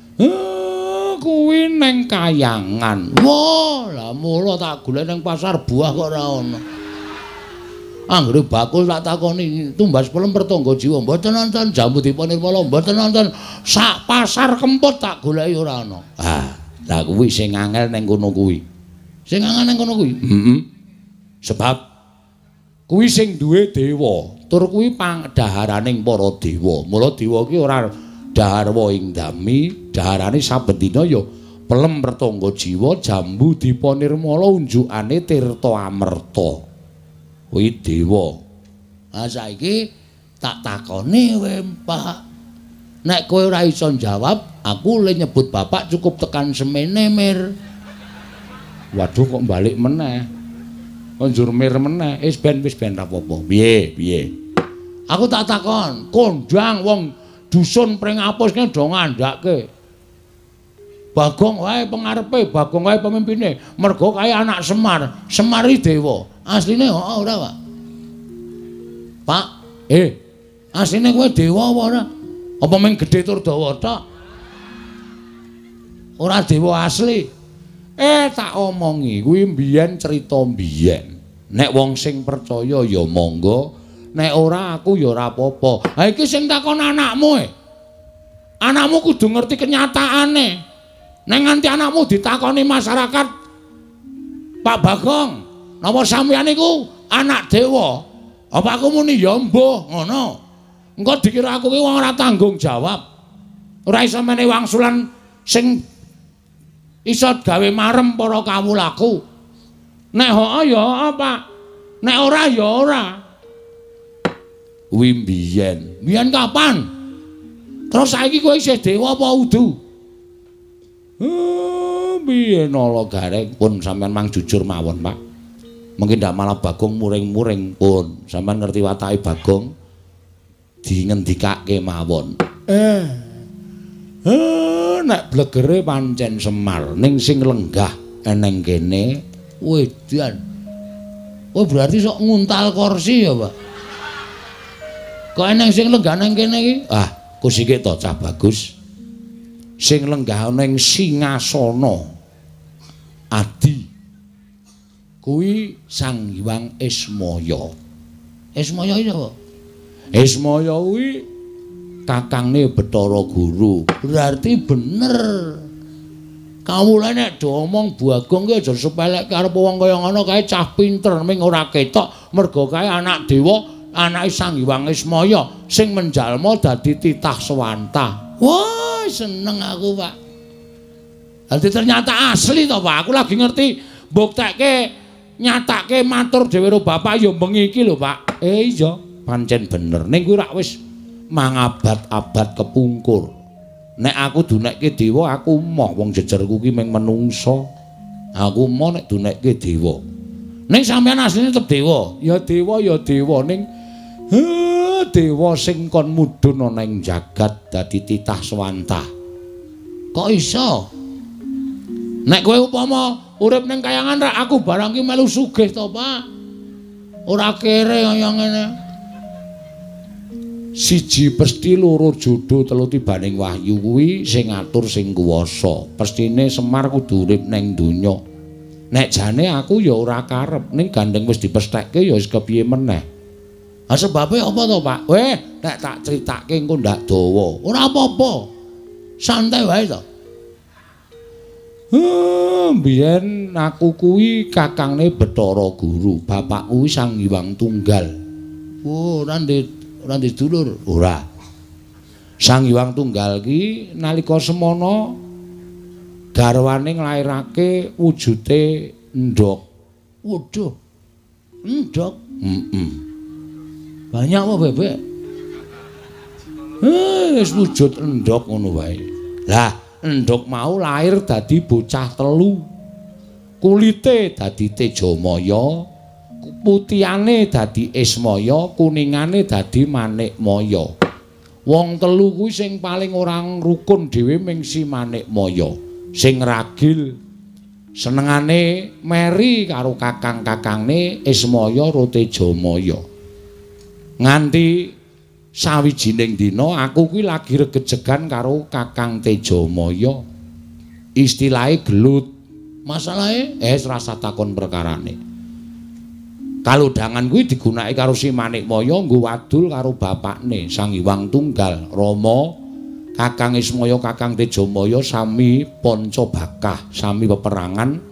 Kuwi ning Kayangan. Wah, lah mula tak golek ning pasar buah kok ora ana. Anggere bakul tak takoni tumbas pelem pertangga jiwa mboten nonton Jambu Dipa Nirmala mboten nonton sak pasar kempot tak goleki ora ana. Lah kuwi sing angel ning kono kuwi. Sing angel ning kono kuwi. Sebab kuwi sing duwe dewa, tur kuwi pangdaharaning para dewa. Mula dewa ki ora daharwa ing dami, daharane saben dina ya pelem pertangga jiwa, jambu dipa nirmala, unjukane tirta amerta. Kuwi dewa. Lah saiki tak takoni kowe, Pak. Nek kowe ora iso jawab, aku le nyebut bapak cukup tekan semene, Mir. Waduh kok balik meneh. Konjur mir meneh. Wis ben apa-apa. Piye? Aku tak takon, kondang wong dusun pring apus kene do ngandhake. Bagong wae pengarepe, Bagong wae pemimpine. Mergo kae anak Semar, Semar iki dewa. Asline ora, Pak. Pak, asline kowe dewa apa ora? Apa mung gedhe tur dawa tok? Ora dewa asli. Tak omongi kuwi mbiyen crita mbiyen. Nek wong sing percaya ya monggo, nek ora aku ya ora apa-apa. Ha iki sing takon anakmu Anakmu kudu ngerti kenyataane. Nek nganti anakmu ditakoni masyarakat, Pak Bagong, napa sampeyan iku anak dewa? Apa aku muni ya mbuh ngono? Engko dikira aku ki wong ora tanggung jawab. Ora iso menehi wangsulan sing iso gawe marem para kawulaku. Nek ho'o ya ho'o, Pak. Nek ora ya ora. Kuwi mbiyen. Mbiyen kapan? Terus saiki kowe isih dewa apa udu? Biyen ala gareng pun sampean mang jujur mawon, Pak. Mungkin ndak malah Bagong muring-muring pun. Sampean ngerti watake Bagong dingendikake mawon. Nek blegere pancen Semar ning sing lenggah eneng kene wedan. Oh berarti sok nguntal kursi ya, Pak. Kok eneng sing lenggah nang kene iki? Kusike to cah bagus. Sing lenggah ning singasana Adi. Kuwi Sang Hyang Ismaya. Ismaya iki apa? Ismaya kuwi kakangne Bathara Guru. Berarti bener. Kawula nek do omong Bagong ki aja sepelek karo wong kaya ngono kae cah pinter ming ora ketok mergo kae anak dewa, anake Sang Hyang Ismaya sing menjalma dadi titah swanta. Wah, seneng aku, Pak. Dadi ternyata asli to, Pak. Aku lagi ngerti mbuktekke nyatake matur dhewe karo bapak ya bengi iki lho, Pak. Iya, pancen bener. Ning kuwi rak wis mangabad-abad kepungkur. Nek aku dunekke dewa aku moh wong jejerku ki mung menungso. Aku moh nek dunekke dewa. Ning sampean asline tetep dewa. Ya dewa ning dewa sing kon mudhun ana ing jagat dadi titah swanta. Kok iso? Nek kowe upama urip ning kayangan rak aku barang ki melu sugih to, Pak. Ora kere kaya ngene. Siji pesti loro jodoh telu tibaning wahyu kuwi sing ngatur sing kuwasa. Pestine Semar kudu urip ning donya. Nek jane aku ya ora karep ning gandeng wis dipesthekke ya wis kepiye meneh. Ha sebabe apa to, Pak? Nek tak critake engko ndak dawa. Ora apa-apa. Santai wae to. Mbiyen aku kuwi kakangne Bathara Guru, bapak kuwi Sang Hyang Tunggal. Ora ndek dulur, ora. Sang Hyang Tunggal ki nalika semana garwane nglairake wujude endhog. Waduh. Endhog? Banyak apa bebek? Wis wujud endhog ngono wae. Lah, endhog mau lahir dadi bocah telu. Kulite dadi Tejamaya, putihane dadi Ismaya, kuningane dadi Manikmaya. Wong telu kuwi sing paling ora rukun dhewe ming si Manikmaya. Sing ragil senengane meri karo kakang-kakangne Ismaya karo Tejamaya. Nganti sawijining dina aku kuwi lagi regejegan karo Kakang Tejamaya. Istilahe gelut. Masalahe rasa takon perkarane. Kalodhangan kuwi digunakake karo si Manikmaya nggo wadul karo bapakne Sang Hyang Tunggal, Rama. Kakang Ismaya, Kakang Tejamaya sami Pancabakah, sami peperangan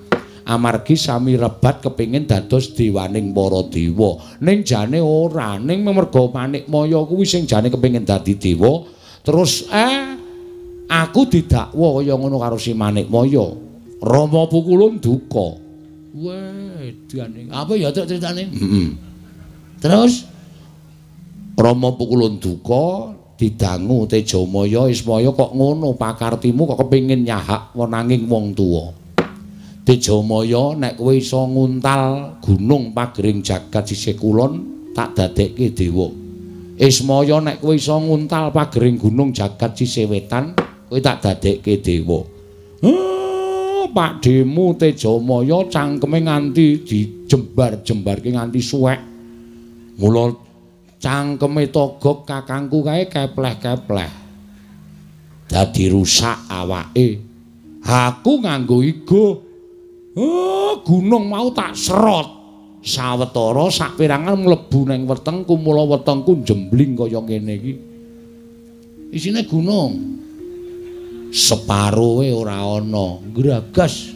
amargi sami rebat kepingin dados dewaning para dewa. Ning jane ora, ning merga Manikmaya kuwi sing jane kepingin dadi dewa. Terus aku didakwa kaya ngono karo si Manikmaya. Rama Pukulun duka. Wah, diane. Apa ya ceritane? Terus Rama Pukulun duka didangu Tejamaya Ismaya kok ngono pakartimu kok kepingin nyahak nanging wong tuwa. Tejamaya nek kowe iso nguntal gunung pagering jagat sisih kulon tak dadekke dewa. Ismaya nek kowe iso nguntal pagering gunung jagat sisih wetan kowe tak dadekke dewa. Pak Demu Tejamaya cangkeme nganti dijembar-jembarke nganti suwek. Mula cangkeme Togog kakangku kae kepleh-kepleh. Dadi rusak awake. Aku nganggo igo. Gunung mau tak serot. Sawetara saperangan mlebu ning wetengku, mula wetengku jembling kaya ngene iki. Isine gunung. Separuhe ora ana, gragas.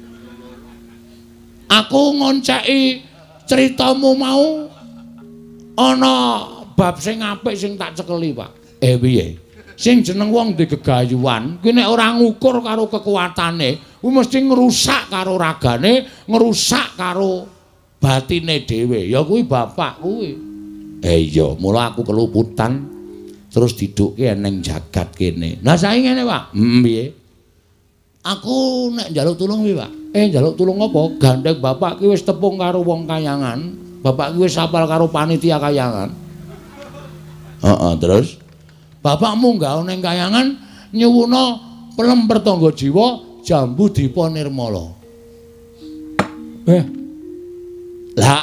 Aku ngonceki critamu mau ana bab sing apik sing tak cekeli, Pak. Piye? Sing jeneng wong di gegayuhan kuwi nek ora ngukur karo kekuatane, kuwi mesti ngrusak karo ragane, ngrusak karo batine dhewe. Ya kuwi bapak kuwi. Iya, mula aku keluputan terus didukke ning jagat kene. Lah saiki ngene, Pak. Piye? Aku nek njaluk tulung piye, Pak? Njaluk tulung apa? Gandeng bapak ki wis tepung karo wong kayangan. Bapak ki wis apal karo panitia kayangan. Terus bapakmu nggawa ning kayangan nyuwuna pelem pertangga jiwa jambu dipa nirmala. Lah.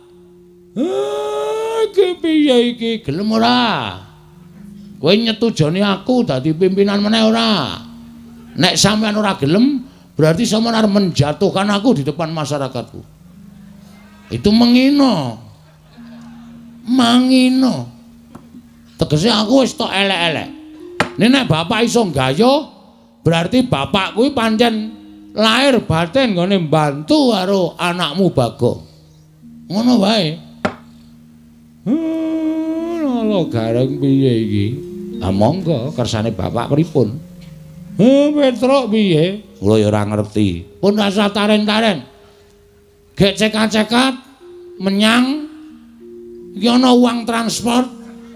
Iki piye iki? Gelem ora? Kowe nyetujoni aku dadi pimpinan meneh ora? Nek sampean ora gelem, berarti sampean arep menjatuhkan aku di depan masyarakatku. Itu menghina. Manghina. Tegese aku wis tok elek-elek. Nek bapak iso nggayo, berarti bapak kuwi pancen lahir batin nggone mbantu karo anakmu Bagong. Ngono wae. Lho gareng piye iki? Monggo kersane bapak pripun? Petruk piye? Kula ya ora ngerti. Pun rasa taren-taren. Gek cekat-cekat menyang iki ana uang transport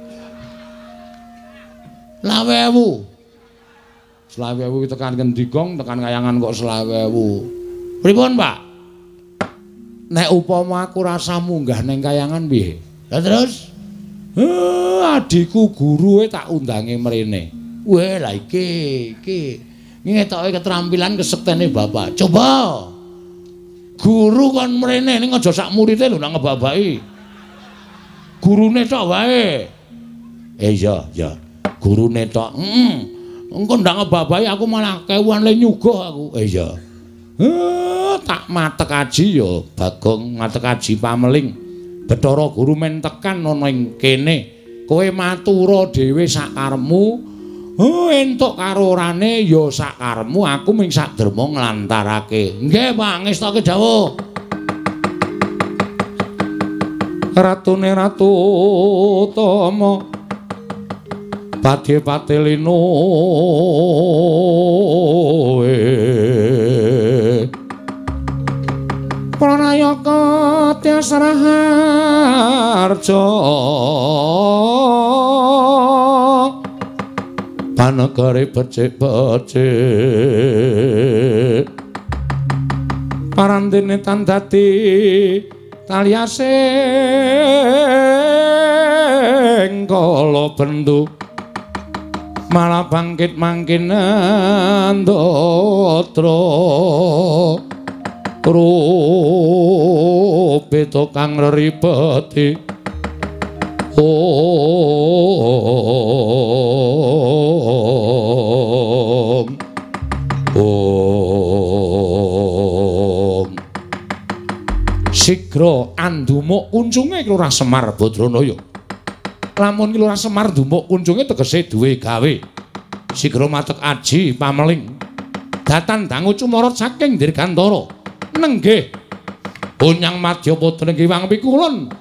20.000. 20.000 tekan Kendhigong, tekan Kayangan kok 20.000. Pripun, Pak? Nek upama aku rasa munggah ning Kayangan piye? Lah terus adikku guruwe tak undange mrene. Weh lah iki ngetoke keterampilan kesektene bapak. Coba guru kon mrene ning aja sak murite lho nak ngebabaki. Gurune tok wae. Iya. Gurune tok. Engko ndak ngebabaki aku malah kewan le nyuguh aku. Iya. Tak matek aji ya Bagong matek aji pameling. Bathara Guru men tekan ana ing kene. Kowe matura dhewe sak karepmu. Entuk karo orane ya sak karepmu, aku ming sak derma nglantarake. Nggih, Pak, ngestoke dawuh. Ratune Ratu Tama Padhe-padhe lino Pranayaka Tyasraharja Panegare becik-becik Parandene tan dadi taliasing kala bendu malah bangkit mangkin ndatra rupe kang reribeti Sigra andumuk kuncunge Lurah Semar Badranaya. Lamun Lurah Semar ndumuk kuncunge tegese duwe gawe. Sigra matek aji pameling. Datan dangu cumorot saking Dirgantara. nenggih Onyang Madya putra Giwang Pikulun